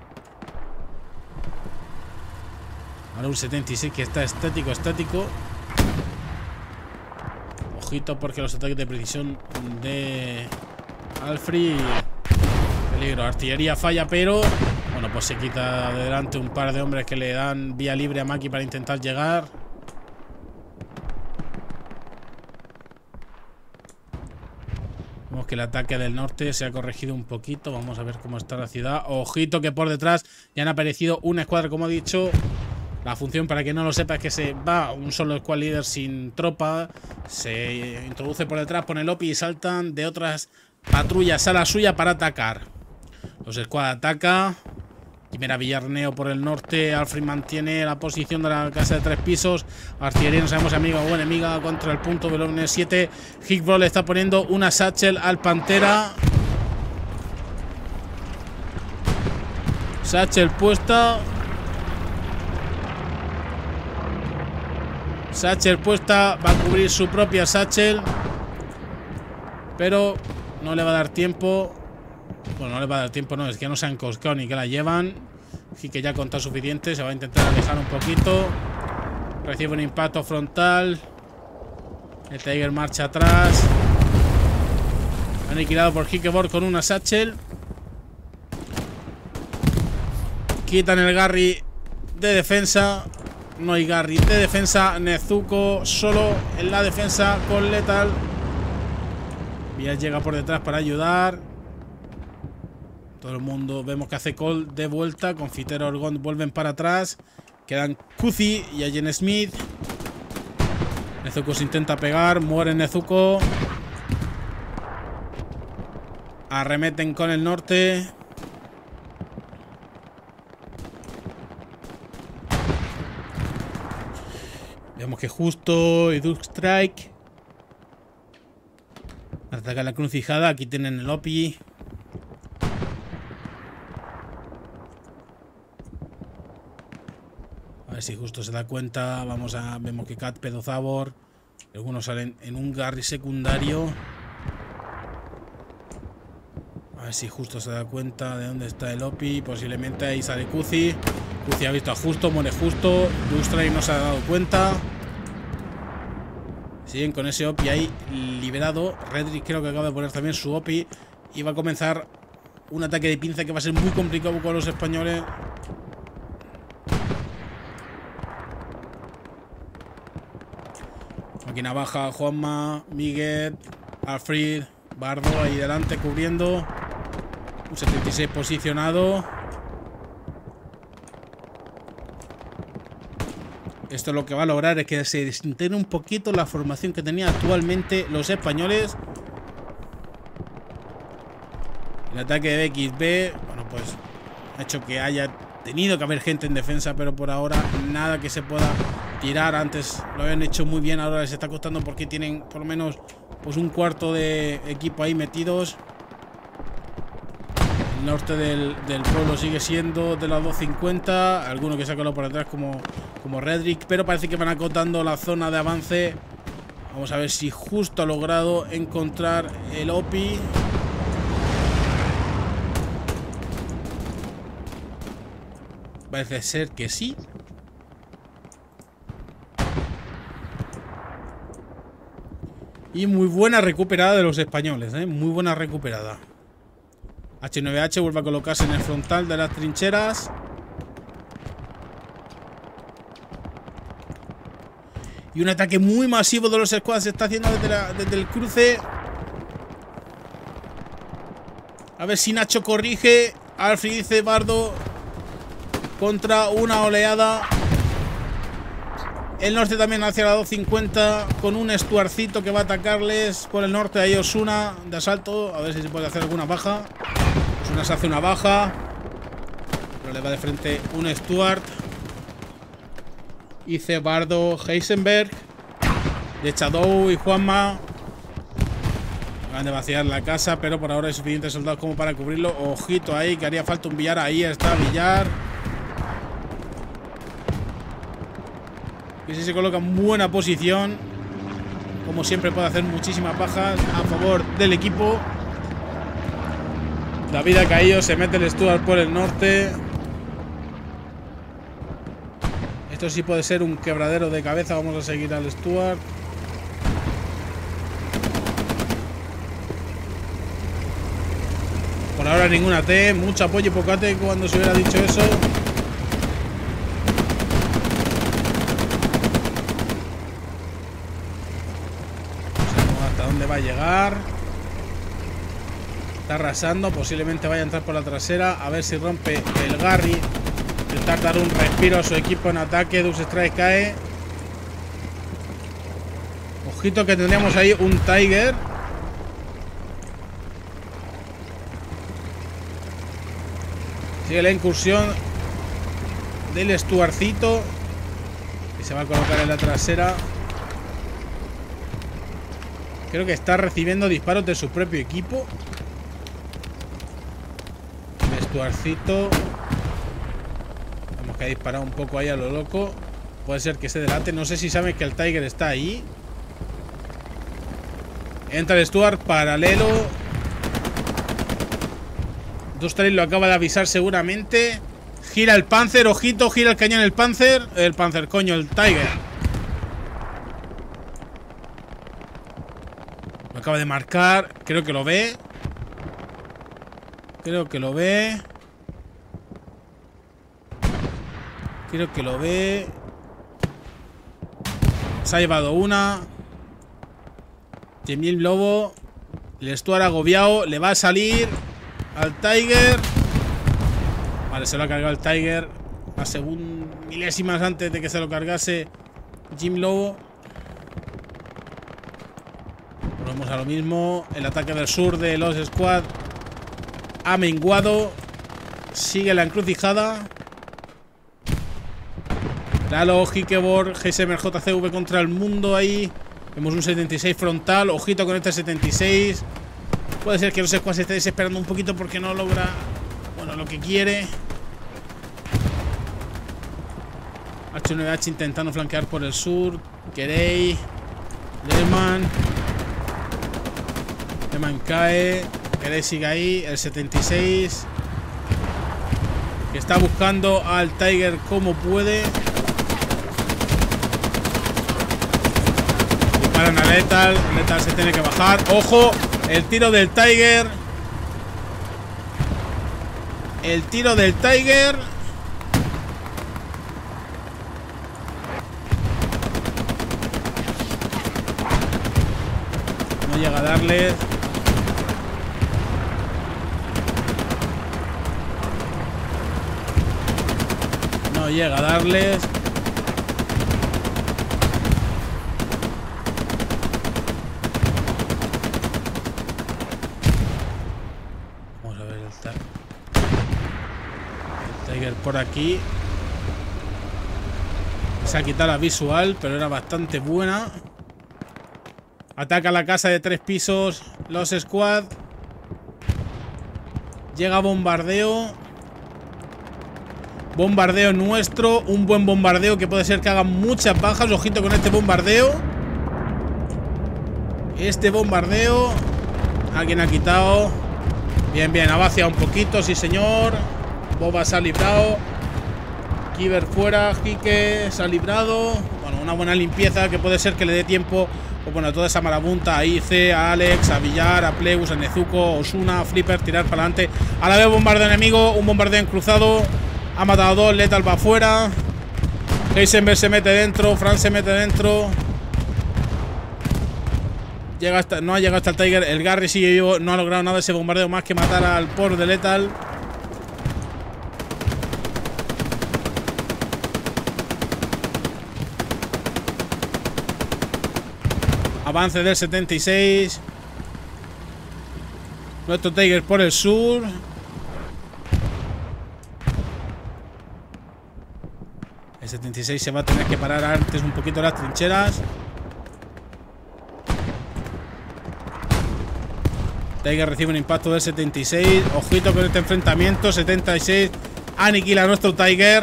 Ahora un 76 que está estático. Ojito porque los ataques de precisión de Alfred. Peligro. Artillería falla, pero bueno, pues se quita de delante un par de hombres que le dan vía libre a Maki para intentar llegar. Vemos que el ataque del norte se ha corregido un poquito. Vamos a ver cómo está la ciudad. Ojito que por detrás ya han aparecido una escuadra, como he dicho. La función, para que no lo sepa, es que se va un solo squad líder sin tropa. Se introduce por detrás, pone el OPI y saltan de otras patrullas a la suya para atacar. Los squad ataca. Quimera Villarneo por el norte. Alfred mantiene la posición de la casa de 3 pisos. Artillería, no sabemos amiga o enemiga contra el punto del 7. Hickball le está poniendo una satchel al Pantera. Satchel puesta. Satchel puesta. Va a cubrir su propia satchel. Pero no le va a dar tiempo. Bueno, no le va a dar tiempo, no, es que no se han coscado ni que la llevan. Así que ya contado suficiente. Se va a intentar alejar un poquito. Recibe un impacto frontal. El Tiger marcha atrás. Aniquilado por Hickebord con una satchel. Quitan el Garry de defensa. No hay Garry de defensa. Nezuko solo en la defensa con Lethal. Vías llega por detrás para ayudar. Todo el mundo vemos que hace call de vuelta. Confitero, Orgón vuelven para atrás. Quedan Kuzi y Agent Smith. Nezuko se intenta pegar. Muere Nezuko. Arremeten con el norte. Vemos que justo y Duke Strike ataca la crucijada. Aquí tienen el OPI. A ver si justo se da cuenta. Vemos que Cat, Pedozabor. Algunos salen en un Garry secundario. A ver si justo se da cuenta de dónde está el OPI. Posiblemente ahí sale Kuzi. Kuzi ha visto a Justo, muere Justo. Dustray no se ha dado cuenta. Siguen con ese OPI ahí liberado. Redrick creo que acaba de poner también su OPI. Y va a comenzar un ataque de pinza que va a ser muy complicado con los españoles. Máquina baja, Juanma, Miguel, Alfred, Bardo ahí delante cubriendo. Un 76 posicionado. Esto lo que va a lograr es que se desintegre un poquito la formación que tenía actualmente los españoles. El ataque de XB, bueno, pues ha hecho que haya tenido que haber gente en defensa, pero por ahora nada que se pueda tirar. Antes lo habían hecho muy bien, ahora les está costando porque tienen por lo menos pues un cuarto de equipo ahí metidos. El norte del pueblo sigue siendo de las 250. Alguno que se ha colado por atrás como Redrick, pero parece que van acotando la zona de avance. Vamos a ver si justo ha logrado encontrar el OPI. Parece ser que sí. Y muy buena recuperada de los españoles, ¿eh? Muy buena recuperada. H9H vuelve a colocarse en el frontal de las trincheras. Y un ataque muy masivo de los squads se está haciendo desde el cruce. A ver si Nacho corrige. Alfred dice Bardo contra una oleada. El norte también hacia la 250 con un Stuartcito que va a atacarles por el norte. Ahí Osuna de asalto. A ver si se puede hacer alguna baja. Osuna se hace una baja. Pero le va de frente un Stuart. Hice Bardo, Heisenberg. De Shadow y Juanma. Van de vaciar la casa, pero por ahora hay suficientes soldados como para cubrirlo. Ojito ahí, que haría falta un Villar. Ahí está Villar. Que si se coloca en buena posición. Como siempre puede hacer muchísimas bajas a favor del equipo. David ha caído, se mete el Stuart por el norte. Esto sí puede ser un quebradero de cabeza. Vamos a seguir al Stuart. Por ahora ninguna T, mucho apoyo y poco AT cuando se hubiera dicho eso. No sabemos hasta dónde va a llegar. Está arrasando, posiblemente vaya a entrar por la trasera. A ver si rompe el Garry. Intentar dar un respiro a su equipo en ataque. Deus Strike cae. Ojito que tendríamos ahí un Tiger. Sigue la incursión del Stuartcito, que se va a colocar en la trasera. Creo que está recibiendo disparos de su propio equipo. El Stuartcito. Vemos que ha disparado un poco ahí a lo loco. Puede ser que se delate. No sé si saben que el Tiger está ahí. Entra el Stuart paralelo. Dostray lo acaba de avisar seguramente. Gira el Panzer, ojito, gira el cañón el Panzer. El Panzer, coño, el Tiger. Lo acaba de marcar. Creo que lo ve. Creo que lo ve. Creo que lo ve. Se ha llevado una. Jemil Lobo. El Stuart agobiado. Le va a salir al Tiger. Vale, se lo ha cargado el Tiger a milésimas antes de que se lo cargase Jim Lobo. Volvemos a lo mismo. El ataque del sur de los Squad ha menguado. Sigue la encrucijada. Lalo, Hikebor, GSM, JCV contra el mundo ahí. Vemos un 76 frontal. Ojito con este 76. Puede ser que los Squad se esté desesperando un poquito porque no logra, bueno, lo que quiere. H9H intentando flanquear por el sur. Kerey. Lehman cae. Kerey sigue ahí. El 76. Que está buscando al Tiger como puede. Disparan a Lethal. Lethal se tiene que bajar. ¡Ojo! El tiro del Tiger. El tiro del Tiger. No llega a darle. No llega a darles. Por aquí se ha quitado la visual, pero era bastante buena. Ataca la casa de 3 pisos los Squad. Llega bombardeo. Bombardeo nuestro. Un buen bombardeo que puede ser que haga muchas bajas. Ojito con este bombardeo. Este bombardeo. Alguien ha quitado. Bien, bien, ha vaciado un poquito, sí señor. Boba se ha librado. Kiber fuera. Hike se ha librado. Bueno, una buena limpieza que puede ser que le dé tiempo. Pues bueno, toda esa marabunta a Ice, a Alex, a Villar, a Pleus, a Nezuko, Osuna, a Flipper, tirar para adelante. A la vez bombardeo enemigo. Un bombardeo encruzado. Ha matado a 2. Lethal va afuera. Heisenberg se mete dentro. Fran se mete dentro. Llega hasta, no ha llegado hasta el Tiger. El Garry sigue vivo. No ha logrado nada ese bombardeo más que matar al por de Lethal. Avance del 76. Nuestro Tiger por el sur. El 76 se va a tener que parar antes un poquito las trincheras. Tiger recibe un impacto del 76. Ojito con este enfrentamiento. 76 aniquila a nuestro Tiger.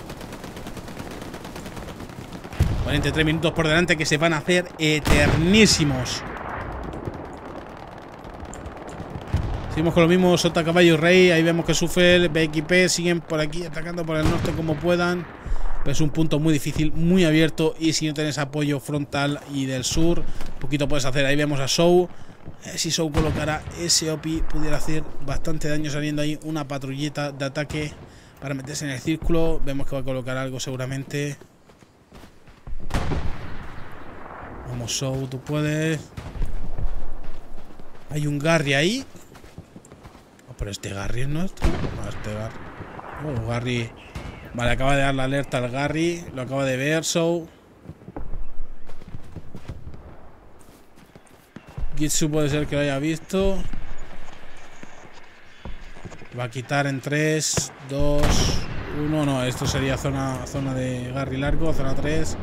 43 minutos por delante que se van a hacer eternísimos. Seguimos con lo mismo. Sota, caballo, rey. Ahí vemos que Sufel, BXP siguen por aquí atacando por el norte como puedan. Pero es un punto muy difícil, muy abierto. Y si no tenés apoyo frontal y del sur, poquito puedes hacer. Ahí vemos a Show. Si Show colocara ese OPI, pudiera hacer bastante daño saliendo ahí una patrulleta de ataque para meterse en el círculo. Vemos que va a colocar algo seguramente. Vamos, Show, tú puedes. Hay un Garry ahí. Oh, pero este Garry es nuestro. No, este Garry. Oh, Garry. Vale, acaba de dar la alerta al Garry. Lo acaba de ver, Show. Gitsu puede ser que lo haya visto. Va a quitar en 3, 2, 1. No, esto sería zona de Garry largo, zona 3.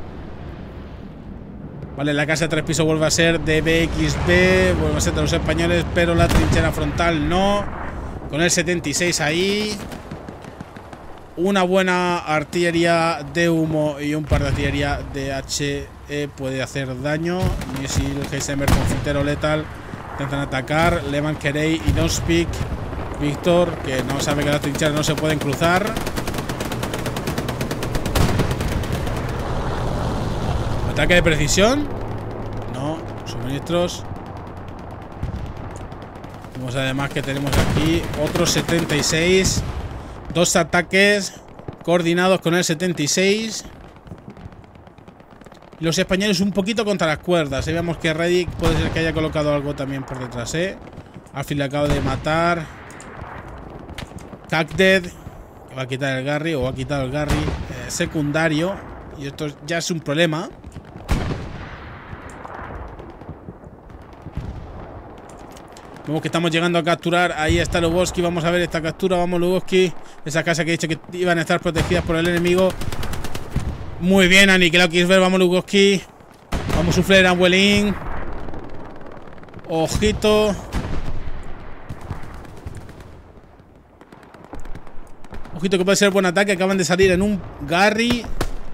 Vale, la casa de 3 pisos vuelve a ser de BXB. Vuelve a ser de los españoles, pero la trinchera frontal no. Con el 76 ahí. Una buena artillería de humo y un par de artillería de HE puede hacer daño. Misil, Heisenberg, confitero letal. Intentan atacar. Lehman, Kerey y Don't Speak. Víctor, que no sabe que las trincheras no se pueden cruzar. Ataque de precisión. No. Suministros. Vemos además que tenemos aquí otros 76. Dos ataques coordinados con el 76. Los españoles un poquito contra las cuerdas. Vemos que Reddick puede ser que haya colocado algo también por detrás, Al fin le acaba de matar. Cacted, que va a quitar el Garry, o ha quitado el Garry secundario. Y esto ya es un problema. Vemos que estamos llegando a capturar. Ahí está Lugoski. Vamos a ver esta captura. Vamos, Lugoski. Esa casa que he dicho que iban a estar protegidas por el enemigo. Muy bien, aniquilado Kisber. Vamos, Lugoski. Vamos, Sufler, Anwelin. Ojito. Ojito que puede ser buen ataque. Acaban de salir en un Garry.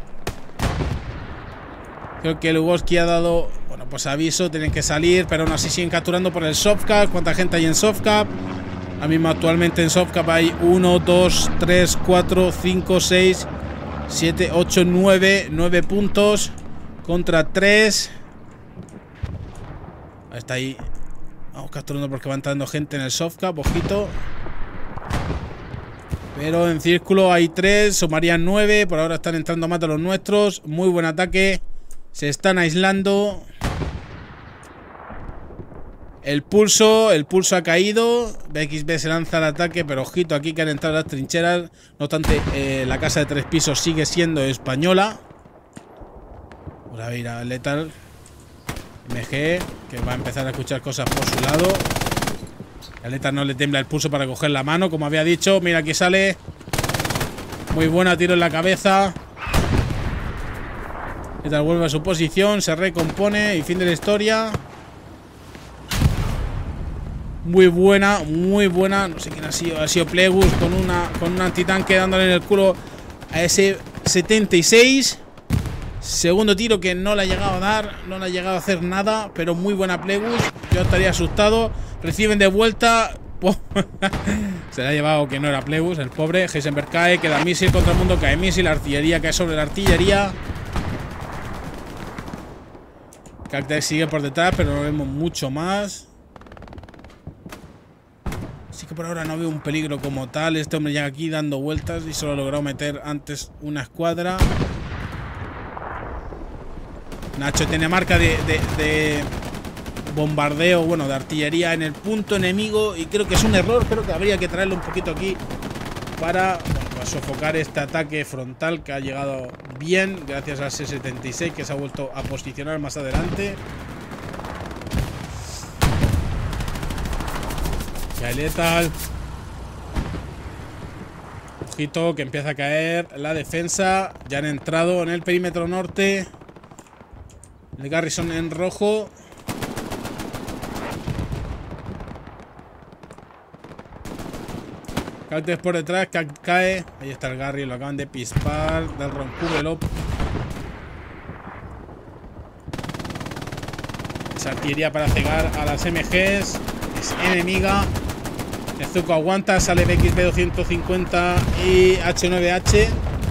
Creo que Lugoski ha dado... Bueno, pues aviso, tienen que salir, pero aún así siguen capturando por el softcap. ¿Cuánta gente hay en softcap? Ahora mismo actualmente en softcap hay 1, 2, 3, 4, 5, 6, 7, 8, 9. 9 puntos contra 3. Está ahí. Vamos capturando porque va entrando gente en el softcap. Ojito. Pero en círculo hay 3, sumarían 9. Por ahora están entrando más de los nuestros. Muy buen ataque. Se están aislando. El pulso ha caído. BXB se lanza al ataque, pero ojito aquí que han entrado las trincheras. No obstante, la casa de 3 pisos sigue siendo española. Vamos a ver a Lethal MG, que va a empezar a escuchar cosas por su lado. A Lethal no le tembla el pulso para coger la mano, como había dicho. Mira, aquí sale. Muy buena, tiro en la cabeza. Lethal vuelve a su posición, se recompone y fin de la historia. Muy buena, muy buena. No sé quién ha sido Plegus con un antitanque dándole en el culo a ese 76. Segundo tiro que no le ha llegado a dar, no le ha llegado a hacer nada, pero muy buena Plegus. Yo estaría asustado. Reciben de vuelta. Se le ha llevado que no era Plegus, el pobre. Heisenberg cae, queda misil contra el mundo, cae misil, artillería cae sobre la artillería. Cactus sigue por detrás, pero no vemos mucho más. Así que por ahora no veo un peligro como tal. Este hombre llega aquí dando vueltas y solo ha logrado meter antes una escuadra. Nacho tiene marca de bombardeo, bueno, de artillería en el punto enemigo. Y creo que es un error. Creo que habría que traerlo un poquito aquí para, bueno, para sofocar este ataque frontal que ha llegado bien gracias al C-76, que se ha vuelto a posicionar más adelante. Ya letal. Ojito que empieza a caer la defensa. Ya han entrado en el perímetro norte. El Garrison en rojo. Cactus por detrás, cae. Ahí está el Garry, lo acaban de pispar. Del roncúbelo. Esa artillería para cegar a las MGs. Es enemiga. Nezuko aguanta, sale BXB 250 y H9H.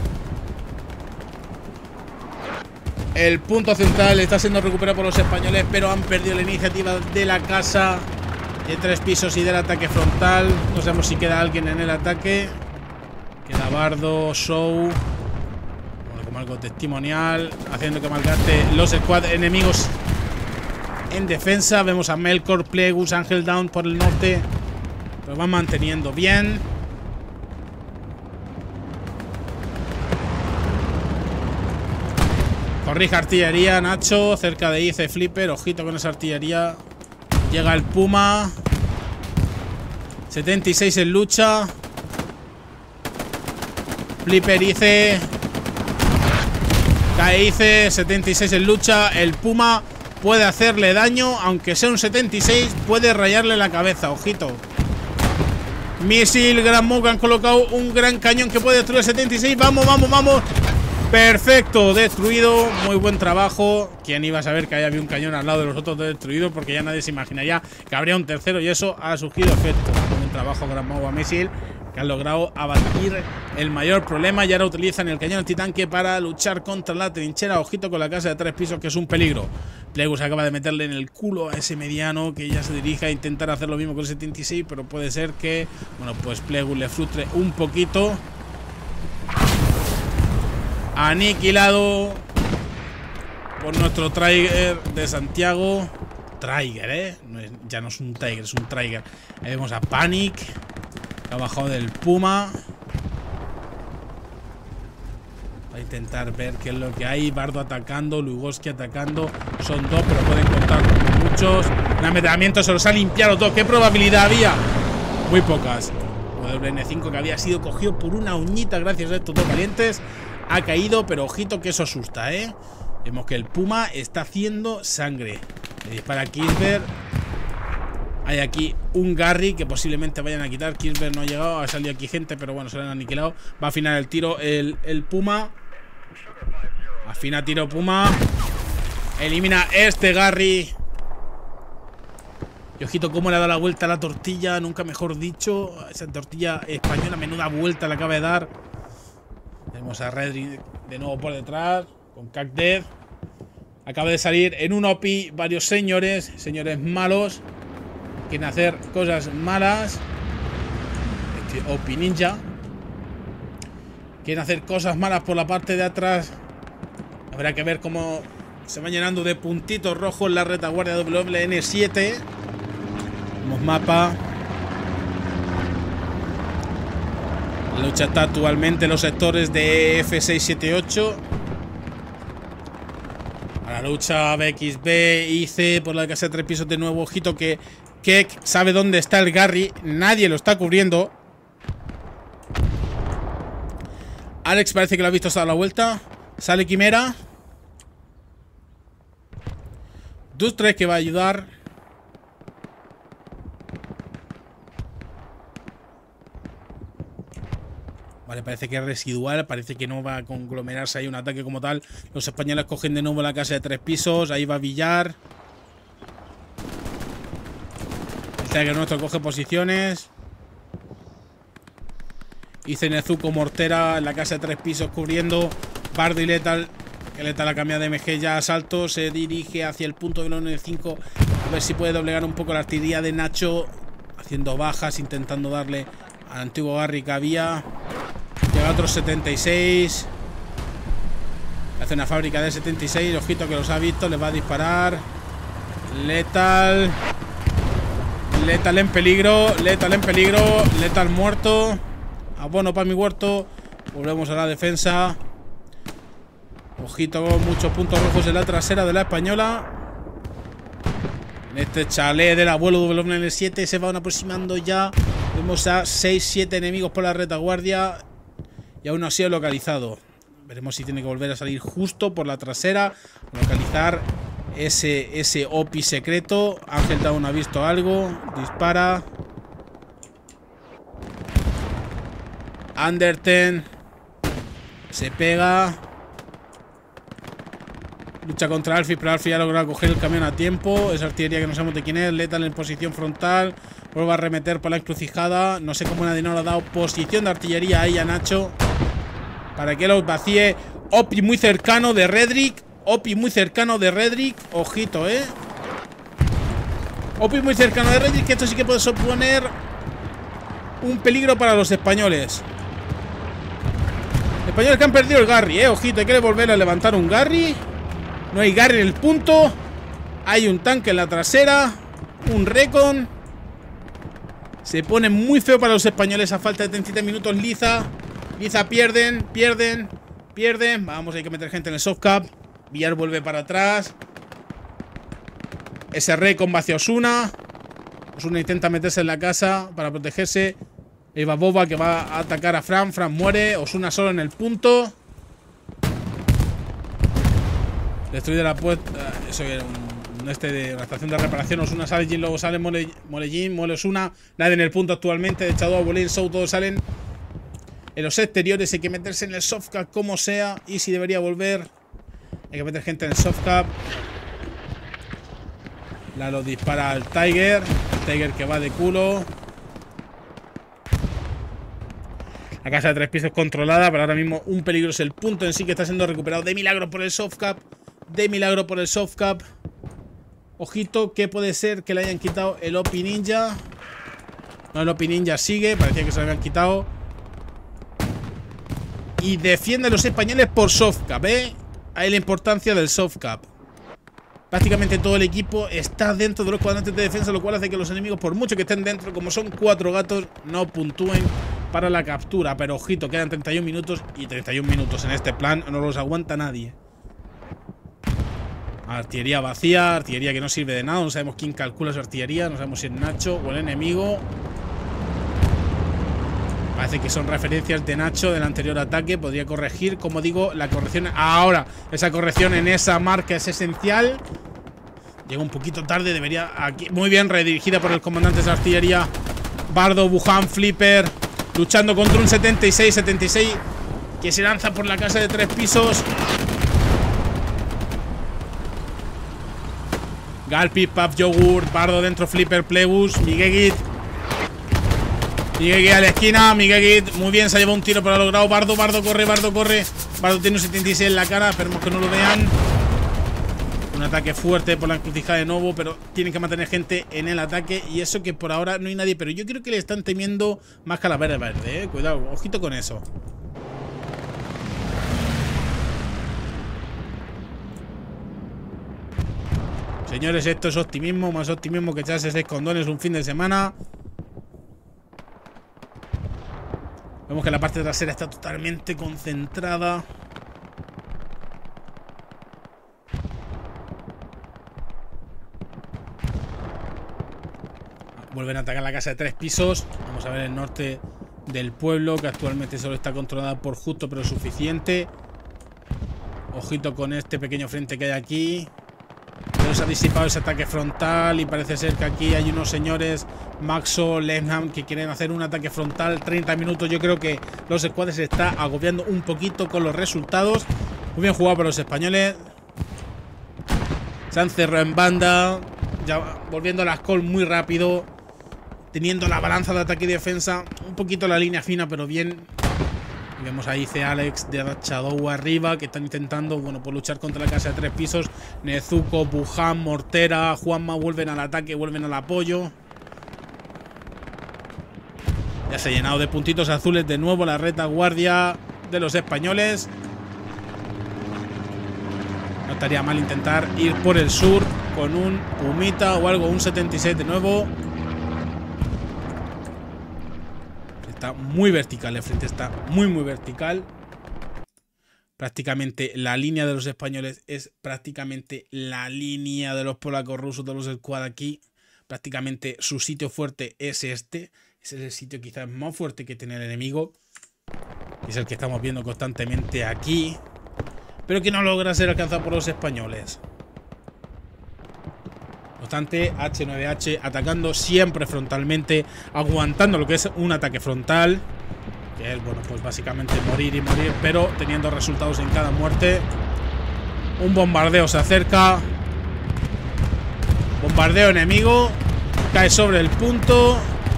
El punto central está siendo recuperado por los españoles, pero han perdido la iniciativa de la casa de 3 pisos y del ataque frontal. No sabemos si queda alguien en el ataque. Queda Bardo, Show, como algo testimonial, haciendo que malgaste los squad enemigos en defensa. Vemos a Melkor, Plegus, Angel Down por el norte. Lo van manteniendo bien. Corrige artillería, Nacho, cerca de ICE Flipper. Ojito con esa artillería. Llega el Puma. 76 en lucha. Flipper ICE. Cae ICE, 76 en lucha. El Puma puede hacerle daño, aunque sea un 76, puede rayarle la cabeza, ojito. Misil, Gran Mog, han colocado un gran cañón que puede destruir el 76. Vamos, vamos, vamos. Perfecto, destruido. Muy buen trabajo. ¿Quién iba a saber que había un cañón al lado de los otros destruidos? Porque ya nadie se imaginaría que habría un tercero y eso ha surgido efecto. Buen trabajo, Gran Mog a Misil, que han logrado abatir el mayor problema y ahora utilizan el cañón antitanque para luchar contra la trinchera. Ojito con la casa de 3 pisos, que es un peligro. Plegus acaba de meterle en el culo a ese mediano, que ya se dirige a intentar hacer lo mismo con el 76, pero puede ser que, bueno, pues Plegus le frustre un poquito. Aniquilado por nuestro Trigger de Santiago. Trigger, ya no es un Tiger, es un Trigger. Ahí vemos a Panic, que ha bajado del Puma. Va a intentar ver qué es lo que hay. Bardo atacando, Lugoski atacando. Son 2, pero pueden contar con muchos. El ametrallamiento se los ha limpiado todo. ¿Qué probabilidad había? Muy pocas. WN5, que había sido cogido por una uñita gracias a estos dos valientes, ha caído, pero ojito que eso asusta, Vemos que el Puma está haciendo sangre. Le dispara a Kisber. Hay aquí un Garry que posiblemente vayan a quitar. Kisber no ha llegado, ha salido aquí gente, pero bueno, se lo han aniquilado. Va a afinar el tiro el Puma. Afina tiro Puma. Elimina este Garry. Y ojito cómo le ha dado la vuelta a la tortilla, nunca mejor dicho. Esa tortilla española, menuda vuelta le acaba de dar. Vemos a Redry de nuevo por detrás, con Cacdev. Acaba de salir en un OPI varios señores malos. Quieren hacer cosas malas. Este OPI ninja. Quieren hacer cosas malas por la parte de atrás. Habrá que ver cómo se van llenando de puntitos rojos la retaguardia WN7. Vemos mapa. La lucha está actualmente en los sectores de F678. A la lucha BXB, IC por la casa de 3 pisos de nuevo. Ojito que Keck sabe dónde está el Garry. Nadie lo está cubriendo. Alex parece que lo ha visto, se ha dado la vuelta. Sale Quimera. Dustre que va a ayudar. Vale, parece que es residual, parece que no va a conglomerarse ahí un ataque como tal. Los españoles cogen de nuevo la casa de 3 pisos. Ahí va Villar. El Tiger nuestro coge posiciones. Y Nezuko Mortera en la casa de 3 pisos cubriendo. Bardo y Lethal, que Lethal ha cambiado de MG ya a salto. Se dirige hacia el punto del 1-5. A ver si puede doblegar un poco la artillería de Nacho. Haciendo bajas, intentando darle al antiguo Garry que había. Llega otro 76. Hace una fábrica de 76. Ojito que los ha visto. Les va a disparar. Lethal. Lethal en peligro. Lethal en peligro. Lethal muerto. Abono para mi huerto. Volvemos a la defensa. Ojito, muchos puntos rojos en la trasera de la española. Este chalet del abuelo W7 se van aproximando ya. Vemos a 6-7 enemigos por la retaguardia. Y aún no ha sido localizado. Veremos si tiene que volver a salir justo por la trasera. Localizar ese OPI secreto. Ángel Down ha visto algo. Dispara. Underten. Se pega. Lucha contra Alfie, pero Alfie ha logrado coger el camión a tiempo. Es artillería que no sabemos de quién es. Lethal en posición frontal. Vuelve a arremeter por la encrucijada. No sé cómo nadie no le ha dado posición de artillería ahí a Nacho para que los vacíe. Opi muy cercano de Redrick. Opi muy cercano de Redrick. Ojito, Opi muy cercano de Redrick, que esto sí que puede suponer un peligro para los españoles. Españoles que han perdido el Garry, ojito, hay que volver a levantar un Garry. No hay Garry en el punto. Hay un tanque en la trasera. Un Recon. Se pone muy feo para los españoles a falta de 37 minutos. Liza, pierden. Vamos, hay que meter gente en el soft cap. Villar vuelve para atrás. Ese Recon va hacia Osuna. Osuna intenta meterse en la casa para protegerse. Eva Boba que va a atacar a Fran. Fran muere. Osuna solo en el punto. Destruida la puerta. Eso era de la estación de reparación. Osuna sale, Jin luego sale, muere Jin, muere Osuna. Nadie en el punto actualmente. De Shadow, Bolín, Show, todos salen en los exteriores. Hay que meterse en el soft cap como sea. Y si debería volver. Hay que meter gente en el soft cap. Lalo dispara al Tiger. El Tiger que va de culo. La casa de 3 pisos controlada. Pero ahora mismo un peligro es el punto en sí, que está siendo recuperado de milagro por el soft cap. Ojito, que puede ser que le hayan quitado el OPI Ninja. No, el OPI Ninja sigue. Parecía que se lo habían quitado. Y defiende a los españoles por soft cap, Ahí la importancia del soft cap. Prácticamente todo el equipo está dentro de los cuadrantes de defensa, lo cual hace que los enemigos, por mucho que estén dentro, como son 4 gatos, no puntúen para la captura. Pero ojito, quedan 31 minutos. Y 31 minutos en este plan no los aguanta nadie. Artillería vacía, artillería que no sirve de nada. No sabemos quién calcula su artillería. No sabemos si es Nacho o el enemigo. Parece que son referencias de Nacho del anterior ataque. Podría corregir, como digo, la corrección. Ahora, esa corrección en esa marca es esencial. Llega un poquito tarde, debería aquí. Muy bien, redirigida por el comandante de artillería. Bardo, Wuhan, Flipper. Luchando contra un 76 que se lanza por la casa de 3 pisos. Galpi, Puff, Yogurt, Bardo dentro, Flipper, Plebus, Miguegit a la esquina, Miguegit, muy bien, se ha llevado un tiro, pero ha logrado. Bardo corre. Bardo tiene un 76 en la cara, esperemos que no lo vean. Un ataque fuerte por la encrucijada de nuevo, pero tienen que mantener gente en el ataque. Y eso que por ahora no hay nadie, pero yo creo que le están temiendo más calavera verde, Cuidado, ojito con eso. Señores, esto es optimismo, más optimismo que echarse 6 condones un fin de semana. Vemos que la parte trasera está totalmente concentrada. Vuelven a atacar la casa de 3 pisos. Vamos a ver el norte del pueblo, que actualmente solo está controlada por justo pero suficiente. Ojito con este pequeño frente que hay aquí. Pero se ha disipado ese ataque frontal y parece ser que aquí hay unos señores, Maxo, Lenham, que quieren hacer un ataque frontal. 30 minutos, yo creo que los squads se está agobiando un poquito con los resultados. Muy bien jugado por los españoles. Se han cerrado en banda, ya volviendo a las call muy rápido, teniendo la balanza de ataque y defensa, un poquito la línea fina, pero bien. Y vemos ahí C. Alex de Shadow arriba, que están intentando, bueno, por luchar contra la casa de 3 pisos. Nezuko, Wuhan, Mortera, Juanma vuelven al ataque, vuelven al apoyo. Ya se ha llenado de puntitos azules de nuevo la retaguardia de los españoles. No estaría mal intentar ir por el sur con un Pumita o algo, un 76 de nuevo. Está muy vertical, el frente está muy vertical. prácticamente la línea de los españoles es prácticamente la línea de los polacos rusos, de los squad aquí. Prácticamente su sitio fuerte es este. Ese es el sitio quizás más fuerte que tiene el enemigo. Es el que estamos viendo constantemente aquí. Pero que no logra ser alcanzado por los españoles. No obstante, H9H atacando siempre frontalmente, aguantando lo que es un ataque frontal. Que es, bueno, pues básicamente morir y morir, pero teniendo resultados en cada muerte. Un bombardeo se acerca. Bombardeo enemigo. Cae sobre el punto.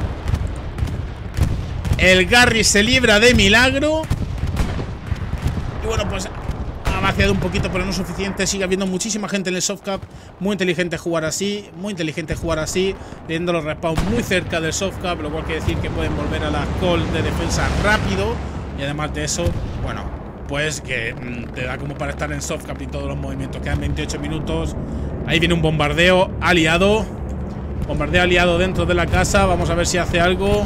El Garry se libra de milagro. Y bueno, pues ha vaciado un poquito, pero no suficiente. Sigue habiendo muchísima gente en el soft cap. Muy inteligente jugar así. Muy inteligente jugar así. Teniendo los respawns muy cerca del soft cap. Lo cual quiere decir que pueden volver a la call de defensa rápido. Y además de eso, bueno, pues que te da como para estar en soft cap y todos los movimientos. Quedan 28 minutos. Ahí viene un bombardeo aliado. Bombardeo aliado dentro de la casa. Vamos a ver si hace algo.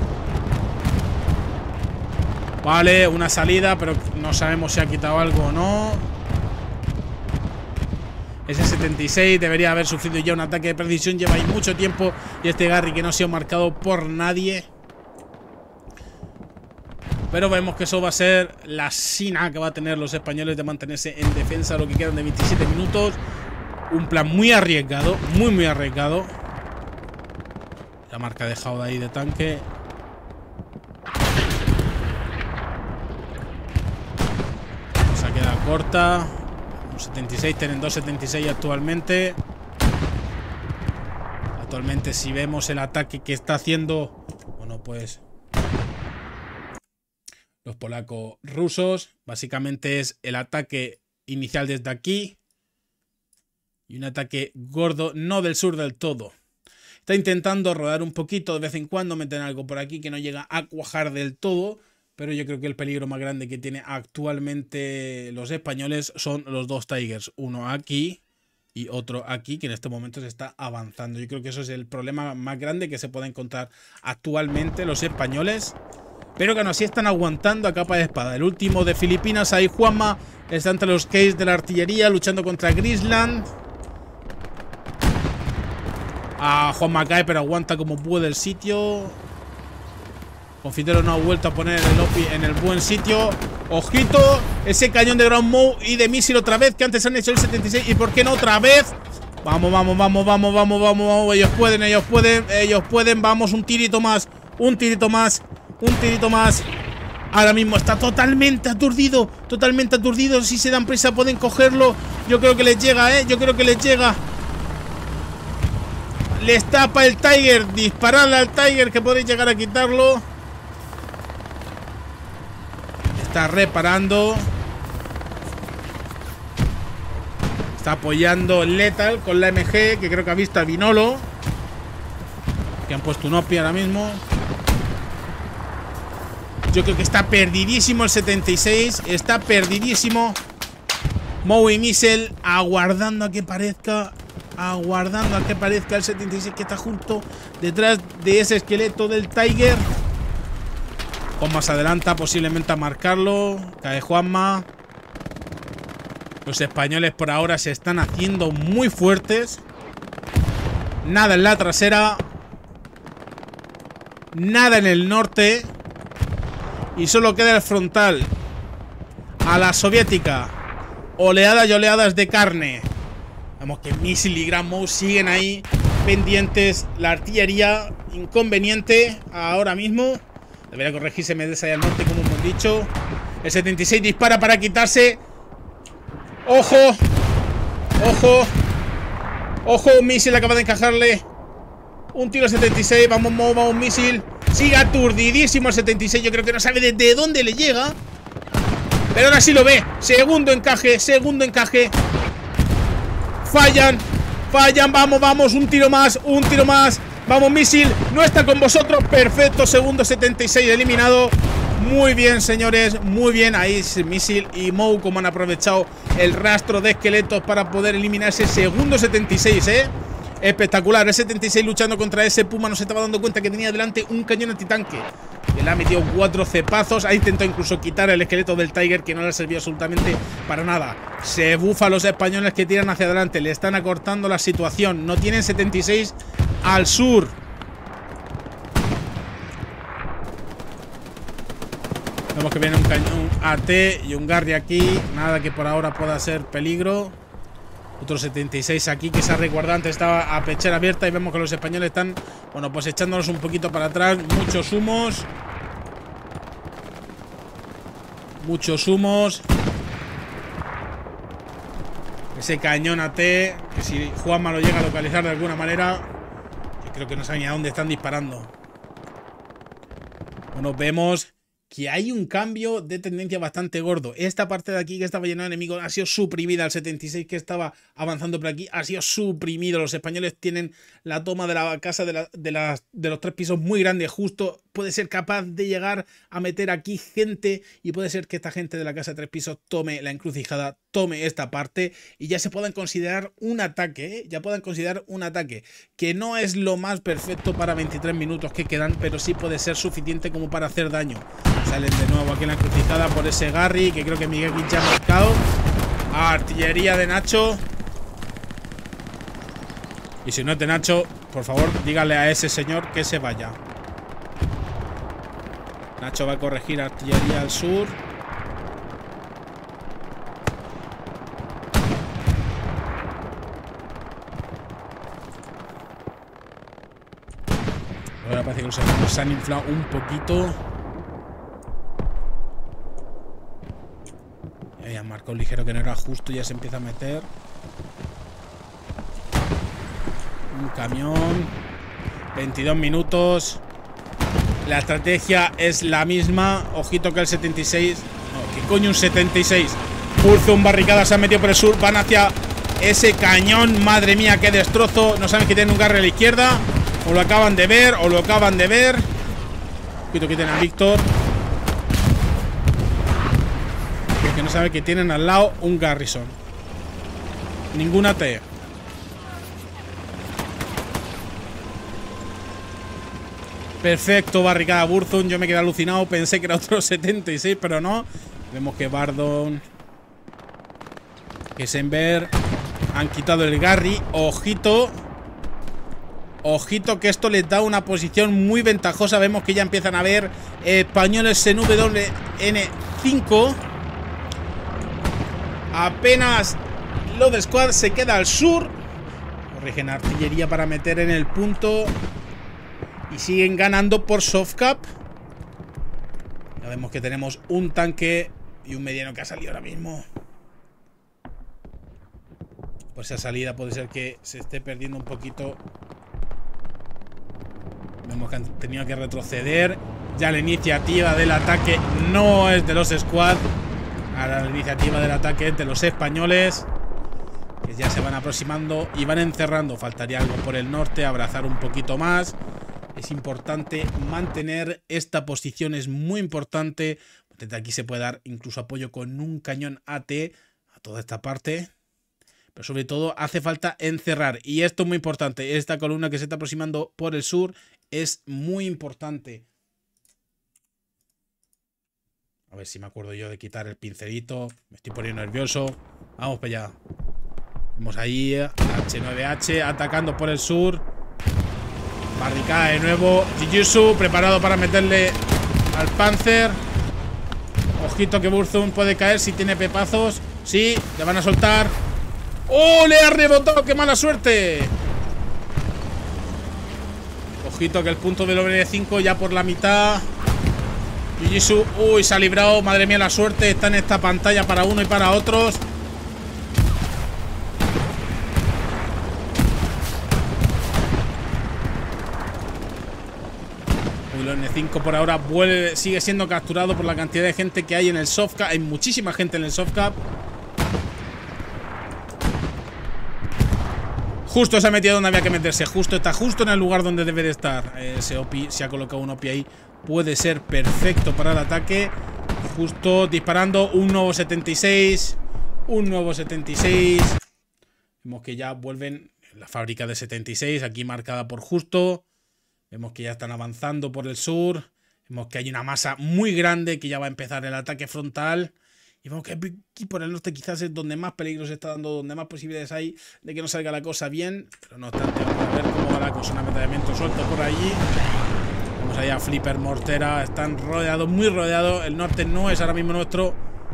Vale, una salida, pero no sabemos si ha quitado algo o no. Ese 76 debería haber sufrido ya un ataque de precisión. Lleva ahí mucho tiempo. Y este Garry que no ha sido marcado por nadie. Pero vemos que eso va a ser la sina que va a tener los españoles de mantenerse en defensa lo que quedan de 27 minutos. Un plan muy arriesgado. Muy arriesgado. La marca ha dejado de ahí de tanque. Se queda corta. 76, tienen 2.76 actualmente. Actualmente, si vemos el ataque que está haciendo, bueno, pues los polacos rusos, básicamente es el ataque inicial desde aquí y un ataque gordo, no del sur del todo. Está intentando rodar un poquito de vez en cuando, meter algo por aquí que no llega a cuajar del todo. Pero yo creo que el peligro más grande que tiene actualmente los españoles son los dos Tigers. Uno aquí y otro aquí, que en este momento se está avanzando. Yo creo que eso es el problema más grande que se puede encontrar actualmente los españoles. Pero que aún así están aguantando a capa de espada. El último de Filipinas, ahí Juanma, está entre los case de la artillería luchando contra Grisland. Juanma cae, pero aguanta como puede el sitio. Confitero no ha vuelto a poner el OPI en el buen sitio. Ojito, ese cañón de ground mode y de misil otra vez, que antes han hecho el 76. ¿Y por qué no otra vez? Vamos. Ellos pueden. Vamos, un tirito más. Ahora mismo está totalmente aturdido. Si se dan prisa pueden cogerlo. Yo creo que les llega, Les tapa el Tiger. Dispararle al Tiger, que podéis llegar a quitarlo. Está reparando. Está apoyando el Lethal con la MG, que creo que ha visto a Vinolo, que han puesto un OPI ahora mismo. Yo creo que está perdidísimo el 76. Está perdidísimo. Moe Missile aguardando a que parezca. El 76, que está justo detrás de ese esqueleto del Tiger. Juanma se adelanta posiblemente a marcarlo. Cae Juanma. Los españoles por ahora se están haciendo muy fuertes. Nada en la trasera. Nada en el norte. Y solo queda el frontal. A la soviética. Oleadas y oleadas de carne. Vemos que Missile y Grand Mouse siguen ahí pendientes. La artillería inconveniente ahora mismo. Debería corregirse Medesa y al norte, como hemos dicho. El 76 dispara para quitarse. ¡Ojo! Missile acaba de encajarle un tiro al 76. Vamos, Missile. Sigue aturdidísimo el 76. Yo creo que no sabe desde dónde le llega. Pero ahora sí lo ve. Segundo encaje. Fallan. Vamos. Un tiro más. Vamos, Missile. No está con vosotros. Perfecto. Segundo 76 eliminado. Muy bien, señores. Muy bien. Ahí Missile y Moe, como han aprovechado el rastro de esqueletos para poder eliminar ese segundo 76, Espectacular. El 76 luchando contra ese Puma. No se estaba dando cuenta que tenía delante un cañón antitanque. Que le ha metido 4 cepazos. Ha intentado incluso quitar el esqueleto del Tiger, que no le ha servido absolutamente para nada. Se bufa a los españoles que tiran hacia adelante. Le están acortando la situación. No tienen 76 al sur. Vemos que viene un cañón AT y un Garry aquí. Nada que por ahora pueda ser peligro. Otro 76 aquí que se ha resguardado. Antes estaba a pechera abierta y vemos que los españoles están, bueno, pues echándonos un poquito para atrás. Muchos humos. Muchos humos. Ese cañón AT, que si Juanma lo llega a localizar de alguna manera, yo creo que no sabe ni a dónde están disparando. Bueno, vemos que hay un cambio de tendencia bastante gordo. Esta parte de aquí que estaba llena de enemigos ha sido suprimida. El 76 que estaba avanzando por aquí ha sido suprimido. Los españoles tienen la toma de la casa de los 3 pisos muy grande. Justo puede ser capaz de llegar a meter aquí gente y puede ser que esta gente de la casa de 3 pisos tome la encrucijada, tome esta parte y ya se puedan considerar un ataque, ¿eh? Ya puedan considerar un ataque, que no es lo más perfecto para 23 minutos que quedan, pero sí puede ser suficiente como para hacer daño. Salen de nuevo aquí en la encrucijada por ese Garry, que creo que Miguel ya ha marcado. Artillería de Nacho. Y si no es de Nacho, por favor, dígale a ese señor que se vaya. Nacho va a corregir artillería al sur. Ahora parece que los enemigos se han inflado un poquito. Ya han marcado un ligero que no era justo. Ya se empieza a meter. Un camión. 22 minutos. La estrategia es la misma. Ojito que el 76. No, ¿qué coño un 76? Burzum, barricada, se han metido por el sur. Van hacia ese cañón. Madre mía, qué destrozo. No saben que tienen un Garry a la izquierda. O lo acaban de ver, o lo acaban de ver. Ojito que tienen a Víctor. Porque no sabe que tienen al lado un Garrison. Ninguna T. Perfecto, barricada Burzum. Yo me quedé alucinado, pensé que era otro 76, pero no. Vemos que Bardon, Kessenberg han quitado el Garry. Ojito. Ojito que esto les da una posición muy ventajosa. Vemos que ya empiezan a ver españoles en WN5. Apenas lo de Squad se queda al sur. Corrigen artillería para meter en el punto. Y siguen ganando por soft cap. Ya vemos que tenemos un tanque y un mediano que ha salido ahora mismo. Por esa salida puede ser que se esté perdiendo un poquito. Vemos que han tenido que retroceder. Ya la iniciativa del ataque no es de los squad. Ahora la iniciativa del ataque es de los españoles, que ya se van aproximando y van encerrando. Faltaría algo por el norte, abrazar un poquito más. Es importante mantener esta posición, es muy importante. Desde aquí se puede dar incluso apoyo con un cañón AT a toda esta parte. Pero sobre todo hace falta encerrar. Y esto es muy importante. Esta columna que se está aproximando por el sur es muy importante. A ver si me acuerdo yo de quitar el pincelito. Me estoy poniendo nervioso. Vamos para allá. Vemos ahí H9H atacando por el sur. Barricada de nuevo. Jujutsu preparado para meterle al Panzer. Ojito que Burzum puede caer si tiene pepazos. Sí, le van a soltar. ¡Oh! ¡Le ha rebotado! ¡Qué mala suerte! Ojito que el punto del OBN5 ya por la mitad. Jujutsu. Uy, se ha librado. Madre mía, la suerte está en esta pantalla para uno y para otros. El N5 por ahora sigue siendo capturado por la cantidad de gente que hay en el softcap. Hay muchísima gente en el softcap. Justo se ha metido donde había que meterse. Está justo en el lugar donde debe de estar. Ese OPI, se ha colocado un OPI ahí. Puede ser perfecto para el ataque. Justo disparando. Un nuevo 76. Un nuevo 76. Vemos que ya vuelven la fábrica de 76, aquí marcada por Justo. Vemos que ya están avanzando por el sur. Vemos que hay una masa muy grande que ya va a empezar el ataque frontal. Y vemos que aquí por el norte quizás es donde más peligro se está dando, donde más posibilidades hay de que no salga la cosa bien. Pero no obstante, vamos a ver cómo va la cosa. Un ametrallamiento suelto por allí. Vamos allá, Flipper, Mortera. Están rodeados, muy rodeados. El norte no es ahora mismo nuestro.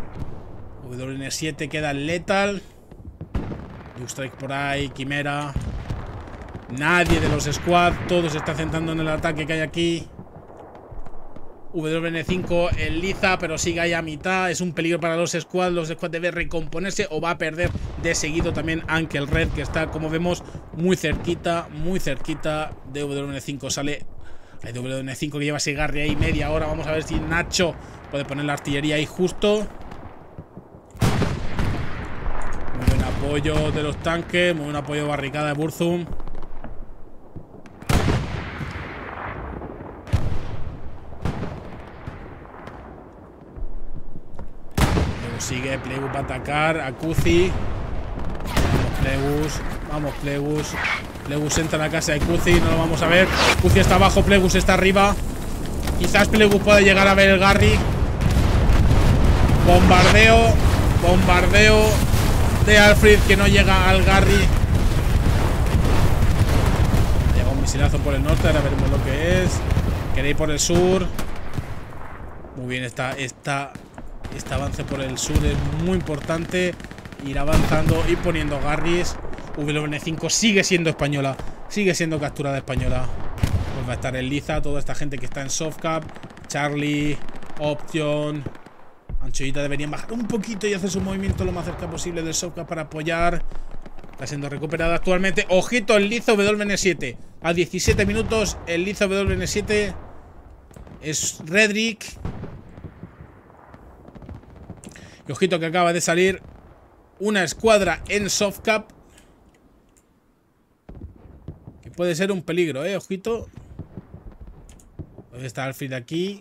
WN7 queda Lethal. Duke Strike por ahí, Quimera. Nadie de los squad. Todo se está centrando en el ataque que hay aquí. WN5 el liza, pero sigue ahí a mitad. Es un peligro para los squad. Los squad deben recomponerse o va a perder de seguido también Ankel Red, que está, como vemos, muy cerquita de WN5. Sale el WN5 que lleva ese Garry ahí media hora. Vamos a ver si Nacho puede poner la artillería ahí justo. Muy buen apoyo de los tanques. Muy buen apoyo de barricada de Burzum. Sigue Plegus para atacar a Cuzi. Vamos Plegus. Plegus entra en la casa de Cuzi. No lo vamos a ver. Cuzi está abajo, Plegus está arriba. Quizás Plegus pueda llegar a ver el Garry. Bombardeo de Alfred, que no llega al Garry. Llega un misilazo por el norte. Ahora veremos lo que es. Queréis por el sur. Muy bien, este avance por el sur es muy importante. Ir avanzando y poniendo Garrys. WN5 sigue siendo española. Sigue siendo capturada española. Pues va a estar el Liza. Toda esta gente que está en softcap. Charlie, Option, Anchoita deberían bajar un poquito y hacer su movimiento lo más cerca posible del softcap para apoyar. Está siendo recuperada actualmente. Ojito el Liza WN7. A 17 minutos el Liza WN7 es Redrick. Y ojito que acaba de salir una escuadra en softcap, que puede ser un peligro, ojito. Pues está Alfred aquí.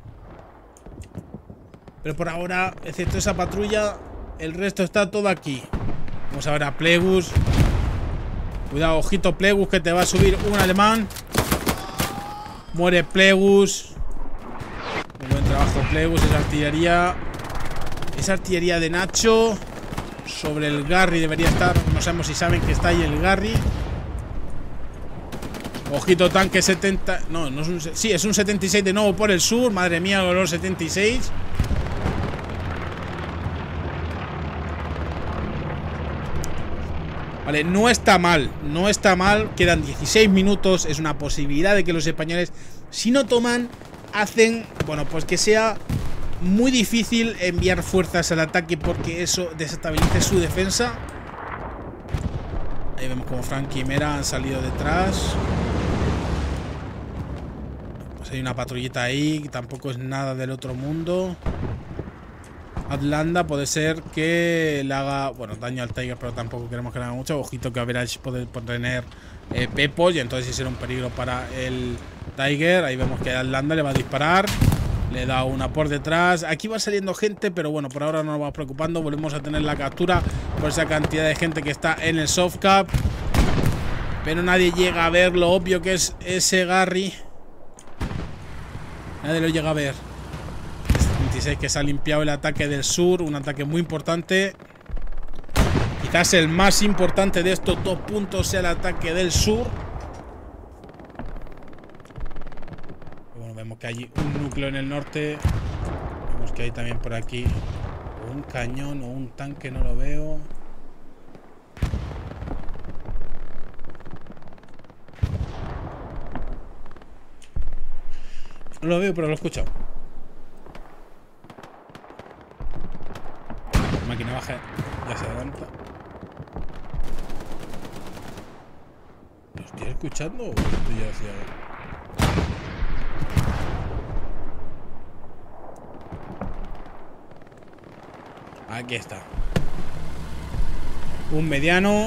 Pero por ahora, excepto esa patrulla, el resto está todo aquí. Vamos a ver a Plegus. Cuidado, ojito Plegus, que te va a subir un alemán. Muere Plegus. Muy buen trabajo Plegus, esa artillería. Esa artillería de Nacho sobre el Garry debería estar. No sabemos si saben que está ahí el Garry. Ojito tanque 70. No, no es un. Sí, es un 76 de nuevo por el sur. Madre mía, el olor 76. Vale, no está mal. No está mal. Quedan 16 minutos. Es una posibilidad de que los españoles, si no toman, hacen. Bueno, pues que sea muy difícil enviar fuerzas al ataque, porque eso desestabiliza su defensa. Ahí vemos como Frank y Mera han salido detrás. Pues hay una patrullita ahí, que tampoco es nada del otro mundo. Atlanta puede ser que le haga, bueno, daño al Tiger, pero tampoco queremos que le haga mucho. Ojito que Average puede tener Pepos, y entonces sí será un peligro para el Tiger. Ahí vemos que Atlanta le va a disparar. Le da una por detrás. Aquí va saliendo gente, pero bueno, por ahora no nos vamos preocupando. Volvemos a tener la captura por esa cantidad de gente que está en el softcap. Pero nadie llega a ver lo obvio que es ese Garry. Nadie lo llega a ver. 26 que se ha limpiado el ataque del sur. Un ataque muy importante. Quizás el más importante de estos dos puntos sea el ataque del sur. Vemos que hay un núcleo en el norte. Vemos que hay también por aquí un cañón o un tanque, no lo veo. No lo veo, pero lo he escuchado. La máquina baja, ya se adelanta. ¿Lo estoy escuchando o estoy ya ciego? Aquí está. Un mediano.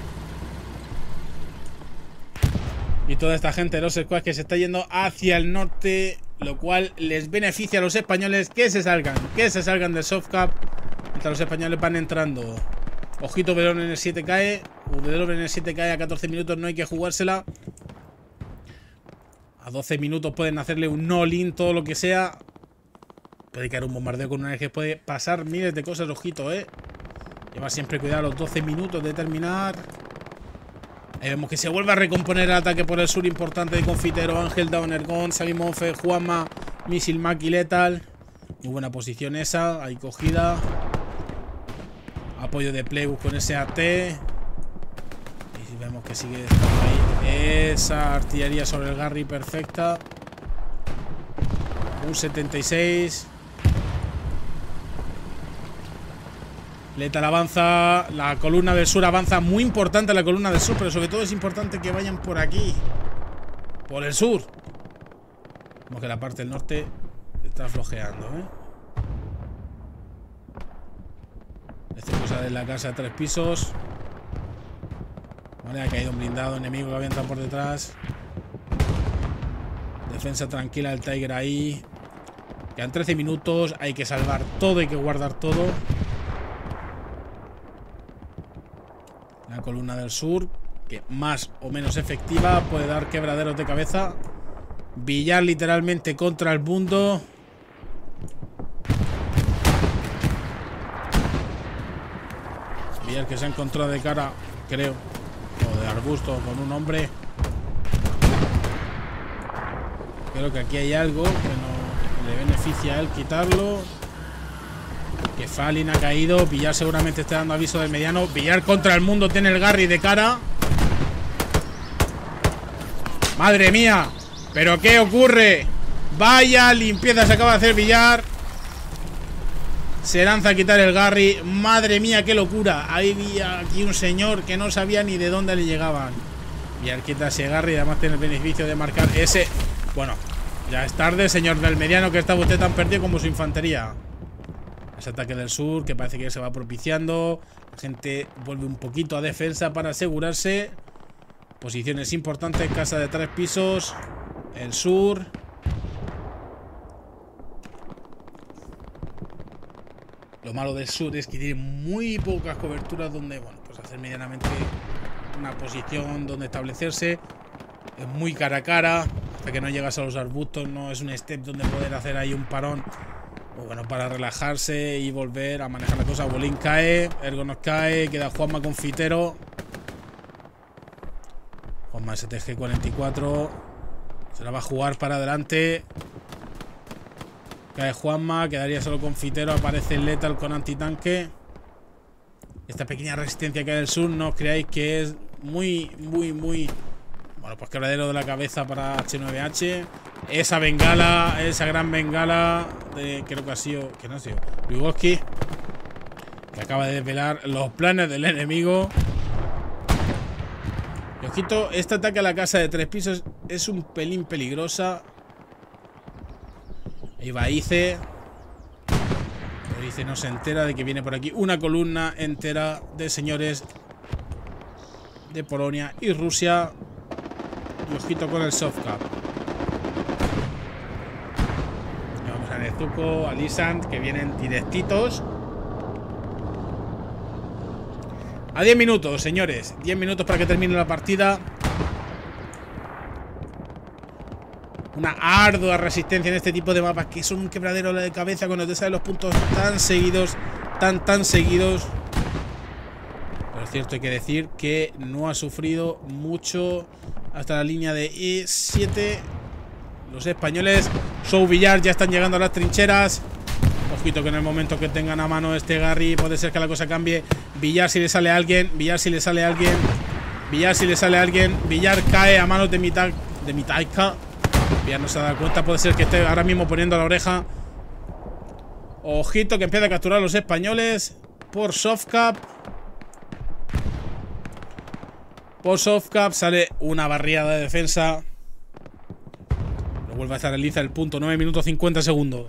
Y toda esta gente de los squads que se está yendo hacia el norte, lo cual les beneficia a los españoles que se salgan del softcap mientras los españoles van entrando. Ojito, Verón en el 7 cae. WN7 cae a 14 minutos, no hay que jugársela. A 12 minutos pueden hacerle un all-in, todo lo que sea. Puede caer un bombardeo con una energía, puede pasar miles de cosas, ojito, Lleva siempre cuidado a los 12 minutos de terminar. Ahí vemos que se vuelve a recomponer el ataque por el sur importante de Confitero, Ángel, Daunergon, Salimofe, Juanma, Misil Maki Lethal. Muy buena posición esa, ahí cogida. Apoyo de Playbus con ese AT. Y vemos que sigue ahí esa artillería sobre el Garry perfecta. Un 76. Lethal avanza. La columna del sur avanza. Muy importante la columna del sur, pero sobre todo es importante que vayan por aquí. Por el sur. Vemos que la parte del norte está flojeando, Esta cosa de la casa de 3 pisos. Vale, ha caído un blindado enemigo que había entrado por detrás. Defensa tranquila del Tiger ahí. Quedan 13 minutos. Hay que salvar todo, hay que guardar todo. La columna del sur, que más o menos efectiva, puede dar quebraderos de cabeza. Villar literalmente contra el mundo. Villar que se ha encontrado de cara, creo, o de arbusto con un hombre. Creo que aquí hay algo que no le beneficia a él quitarlo. Que Falin ha caído. Villar seguramente está dando aviso del mediano. Villar contra el mundo, tiene el Garry de cara. ¡Madre mía! ¿Pero qué ocurre? Vaya limpieza se acaba de hacer Villar. Se lanza a quitar el Garry. ¡Madre mía, qué locura! Ahí había aquí un señor que no sabía ni de dónde le llegaban. Villar quita ese Garry y además tiene el beneficio de marcar ese... Bueno, ya es tarde, señor del mediano, que está usted tan perdido como su infantería. Ese ataque del sur que parece que ya se va propiciando. La gente vuelve un poquito a defensa para asegurarse. Posiciones importantes, casa de 3 pisos. El sur. Lo malo del sur es que tiene muy pocas coberturas donde, bueno, pues hacer medianamente una posición donde establecerse. Es muy cara a cara. Hasta que no llegas a los arbustos, no es un step donde poder hacer ahí un parón. Bueno, para relajarse y volver a manejar la cosa. Bolín cae, Ergo nos cae, queda Juanma Confitero. Juanma STG 44. Se la va a jugar para adelante. Cae Juanma, quedaría solo Confitero. Aparece el Lethal con antitanque. Esta pequeña resistencia que hay del sur, no os creáis que es muy... Bueno, pues quebradero de la cabeza para H9H. Esa bengala, esa gran bengala de, creo que ha sido, que no ha sido, Vygotsky, que acaba de desvelar los planes del enemigo. Y ojito, este ataque a la casa de 3 pisos es un pelín peligrosa. Ahí va Ice. Pero Ice no se entera de que viene por aquí una columna entera de señores de Polonia y Rusia. Y ojito con el softcap. Vamos a Nezuko, a Lisand, que vienen directitos. A 10 minutos, señores. 10 minutos para que termine la partida. Una ardua resistencia en este tipo de mapas, que son un quebradero de cabeza cuando te salen los puntos tan seguidos. Tan seguidos. Pero es cierto, hay que decir que no ha sufrido mucho hasta la línea de E7 los españoles. Show Villar ya están llegando a las trincheras. Ojito que en el momento que tengan a mano este Garry puede ser que la cosa cambie. Villar si le sale a alguien. Villar si le sale a alguien. Villar si le sale a alguien. Villar cae a manos de Mitaika. Villar no se ha dado cuenta. Puede ser que esté ahora mismo poniendo la oreja. Ojito que empieza a capturar a los españoles por softcap. Por softcap sale una barriada de defensa. Lo vuelve a estabilizar el punto. 9 minutos 50 segundos.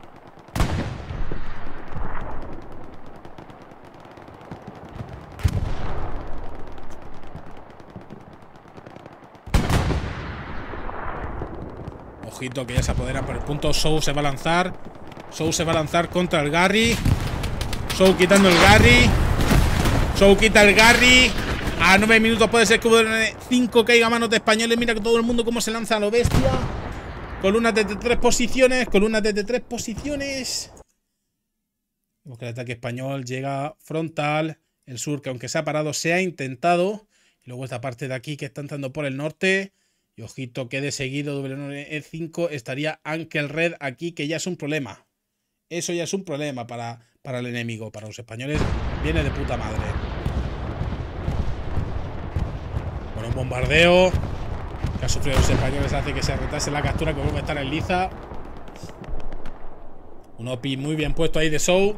Ojito que ya se apoderan por el punto. Show se va a lanzar. Show se va a lanzar contra el Garry. Show quitando el Garry. Show quita el Garry. A 9 minutos puede ser que W5 caiga a manos de españoles. Mira que todo el mundo cómo se lanza a lo bestia. Columnas desde 3 posiciones. Columnas desde 3 posiciones. Vemos que el ataque español llega frontal. El sur, que aunque se ha parado, se ha intentado. Y luego esta parte de aquí que está entrando por el norte. Y ojito que de seguido W5 estaría Ankel Red aquí, que ya es un problema. Eso ya es un problema para el enemigo. Para los españoles viene de puta madre. Bueno, un bombardeo que ha sufrido los españoles hace que se retrase la captura, que vuelve a estar en liza. Un OPI muy bien puesto ahí de Show.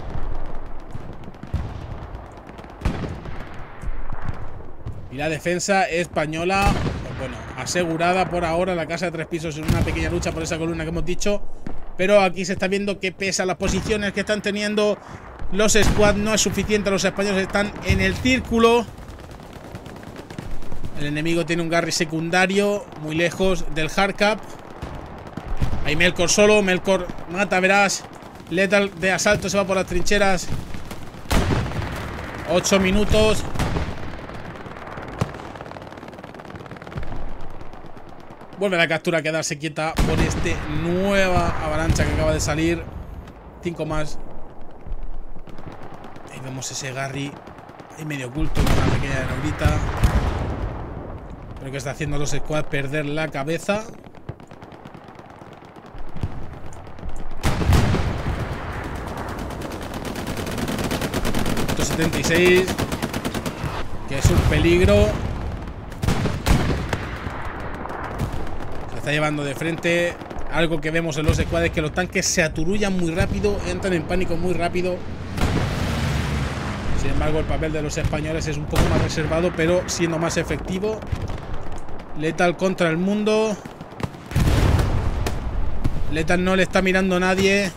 Y la defensa española, pues bueno, asegurada por ahora. La casa de 3 pisos en una pequeña lucha por esa columna que hemos dicho. Pero aquí se está viendo que pese a las posiciones que están teniendo los squad, no es suficiente. Los españoles están en el círculo. El enemigo tiene un Garry secundario muy lejos del hardcap. Hay Melkor solo. Melkor mata, verás. Lethal de asalto se va por las trincheras. 8 minutos. Vuelve la captura a quedarse quieta por este nueva avalancha que acaba de salir. 5 más. Ahí vemos ese Garry ahí medio oculto, con una pequeña aerolita. Pero que está haciendo a los squads perder la cabeza. .76, que es un peligro. Se está llevando de frente. Algo que vemos en los squads es que los tanques se aturullan muy rápido, entran en pánico muy rápido. Sin embargo, el papel de los españoles es un poco más reservado, pero siendo más efectivo. Lethal contra el mundo. Lethal no le está mirando a nadie.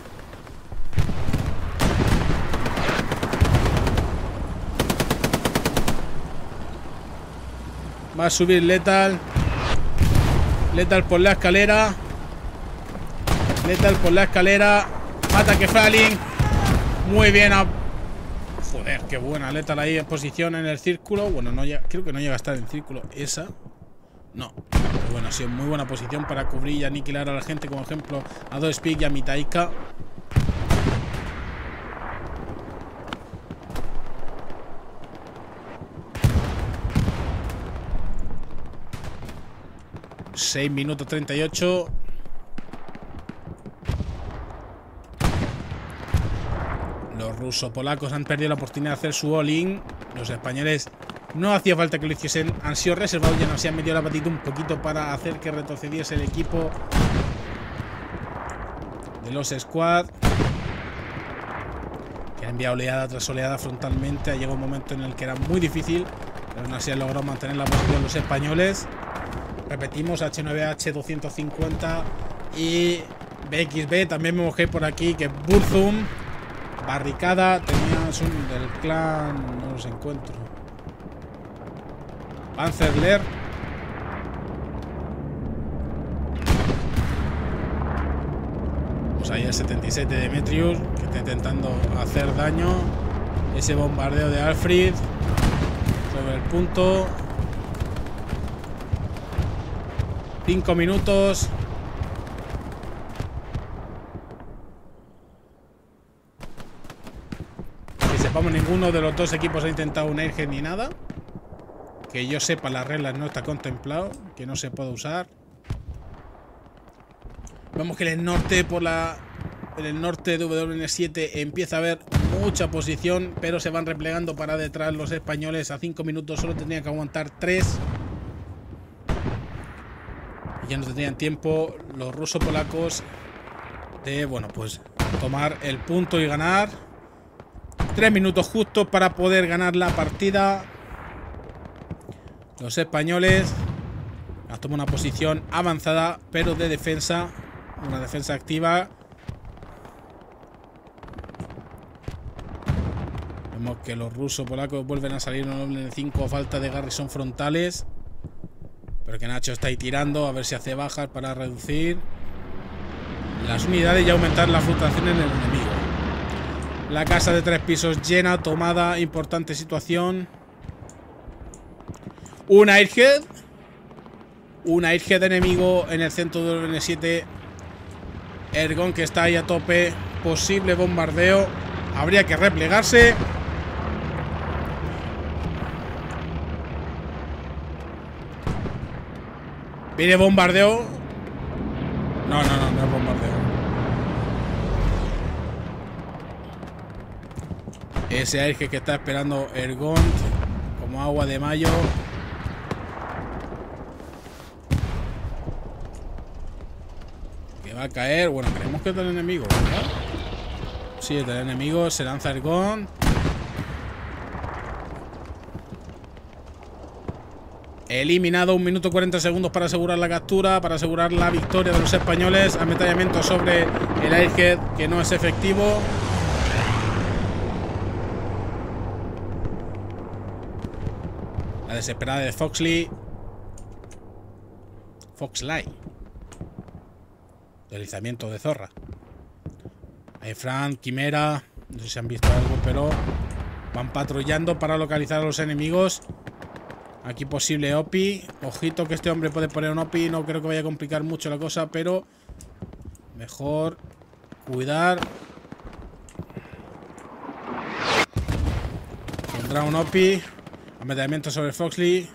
Va a subir Lethal. Lethal por la escalera. Lethal por la escalera. Mata que Falling. Muy bien. Joder, qué buena. Lethal ahí en posición en el círculo. Bueno, no llega, creo que no llega a estar en círculo. Esa. No. Pero bueno, ha sido muy buena posición para cubrir y aniquilar a la gente. Como ejemplo a Doespeak y a Mitaika. ...6 minutos 38... Los ruso-polacos han perdido la oportunidad de hacer su all-in. Los españoles no hacía falta que lo hiciesen. Han sido reservados, ya no se han metido la patita un poquito para hacer que retrocediese el equipo de los squad, que ha enviado oleada tras oleada frontalmente. Ha llegado un momento en el que era muy difícil, pero aún así han logrado mantener la posición los españoles. Repetimos, H9H 250 y BXB. También me mojé por aquí que Burzum. Barricada. Tenía son del clan. No los encuentro. Panzerler. Pues ahí el 77 de Demetrius, que está intentando hacer daño. Ese bombardeo de Alfred sobre el punto. 5 minutos. Que sepamos, ninguno de los dos equipos ha intentado un airhead ni nada. Que yo sepa, las reglas no está contemplado que no se pueda usar. Vemos que en el norte, en el norte de WN7 empieza a haber mucha posición, pero se van replegando para detrás los españoles. A 5 minutos solo tendrían que aguantar 3. Y ya no tendrían tiempo los ruso-polacos de, bueno, pues tomar el punto y ganar. 3 minutos justos para poder ganar la partida. Los españoles toman una posición avanzada, pero de defensa. Una defensa activa. Vemos que los rusos-polacos vuelven a salir en 5 a falta de Garrison frontales. Pero que Nacho está ahí tirando a ver si hace bajas para reducir las unidades y aumentar la fluctuación en el enemigo. La casa de 3 pisos llena, tomada, importante situación. Un Airhead. Un Airhead enemigo en el centro del N7. Ergon que está ahí a tope. Posible bombardeo. Habría que replegarse. Viene bombardeo. No es bombardeo. Ese Airhead que está esperando Ergon como agua de mayo. Va a caer. Bueno, creemos que es del enemigo, ¿verdad? Sí, es del enemigo. Se lanza Ergon. Eliminado. 1 minuto 40 segundos para asegurar la captura, para asegurar la victoria de los españoles. Ametrallamiento sobre el Airhead, que no es efectivo. La desesperada de Foxley. Deslizamiento de zorra. Hay Frank, Quimera. No sé si han visto algo, pero van patrullando para localizar a los enemigos. Aquí posible OPI. Ojito que este hombre puede poner un OPI. No creo que vaya a complicar mucho la cosa, pero mejor cuidar. Pondrá un OPI. Ametrallamiento sobre Foxley.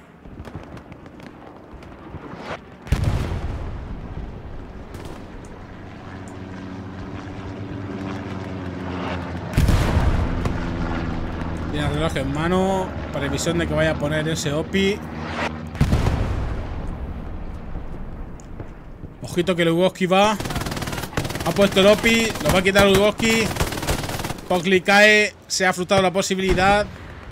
Tiene el reloj en mano. Previsión de que vaya a poner ese OPI. Ojito que Lugoski va. Ha puesto el OPI. Lo va a quitar Lugoski. Foxley cae. Se ha frustrado la posibilidad.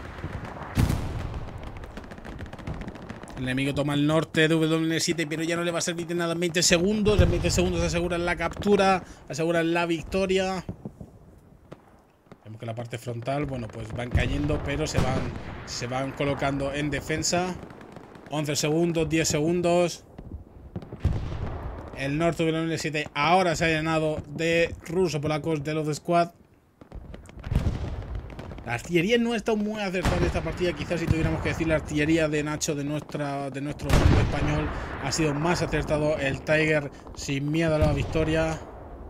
El enemigo toma el norte de WN7, pero ya no le va a servir de nada en 20 segundos. En 20 segundos aseguran la captura. Aseguran la victoria. Vemos que la parte frontal, bueno, pues van cayendo, pero se van colocando en defensa. 11 segundos, 10 segundos. El norte de WN7 ahora se ha llenado de rusos polacos de los squad. La artillería no ha estado muy acertada en esta partida. Quizás si tuviéramos que decir la artillería de Nacho, de nuestro bando español, ha sido más acertado. El Tiger sin miedo a la victoria.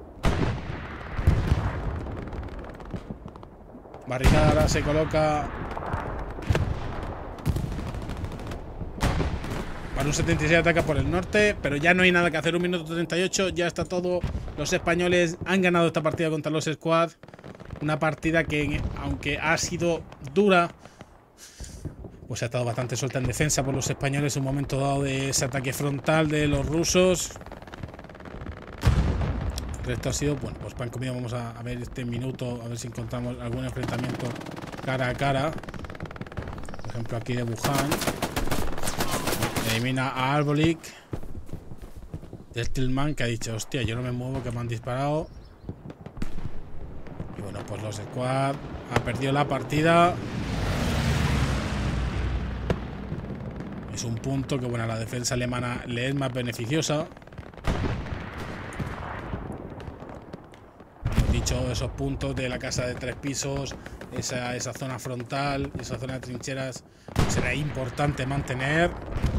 Barricada ahora se coloca. Para un 76 ataca por el norte, pero ya no hay nada que hacer. 1 minuto 38, ya está todo. Los españoles han ganado esta partida contra los squad. Una partida que, aunque ha sido dura, pues ha estado bastante suelta en defensa por los españoles en un momento dado de ese ataque frontal de los rusos. El resto ha sido, bueno, pues pan comido. Vamos a ver este minuto, a ver si encontramos algún enfrentamiento cara a cara. Por ejemplo, aquí de Wuhan. Elimina a Arbolik. Del Tillman, que ha dicho, hostia, yo no me muevo, que me han disparado. Y bueno, pues los squad ha perdido la partida. Es un punto que, bueno, a la defensa alemana le es más beneficiosa. Hemos dicho, esos puntos de la casa de 3 pisos, esa zona frontal, esa zona de trincheras, será importante mantener.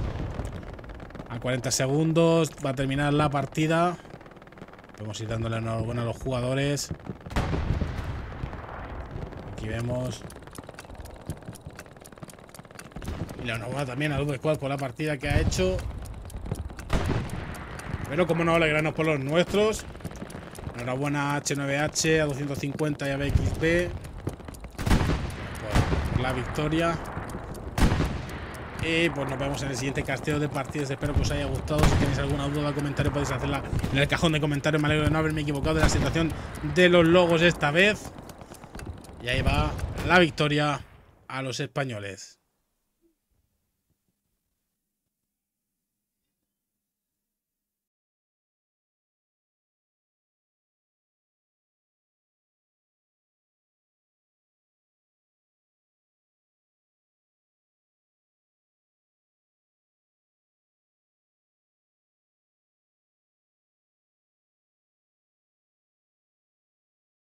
A 40 segundos va a terminar la partida. Podemos ir dándole enhorabuena a los jugadores. Aquí vemos. Y la enhorabuena también a Luz Squad por la partida que ha hecho. Pero como no, alegrarnos por los nuestros. Enhorabuena a H9H, a 250 y a BXB por la victoria. Y pues nos vemos en el siguiente casteo de partidas. Espero que os haya gustado. Si tenéis alguna duda o comentario, podéis hacerla en el cajón de comentarios. Me alegro de no haberme equivocado de la situación de los logos esta vez. Y ahí va la victoria a los españoles.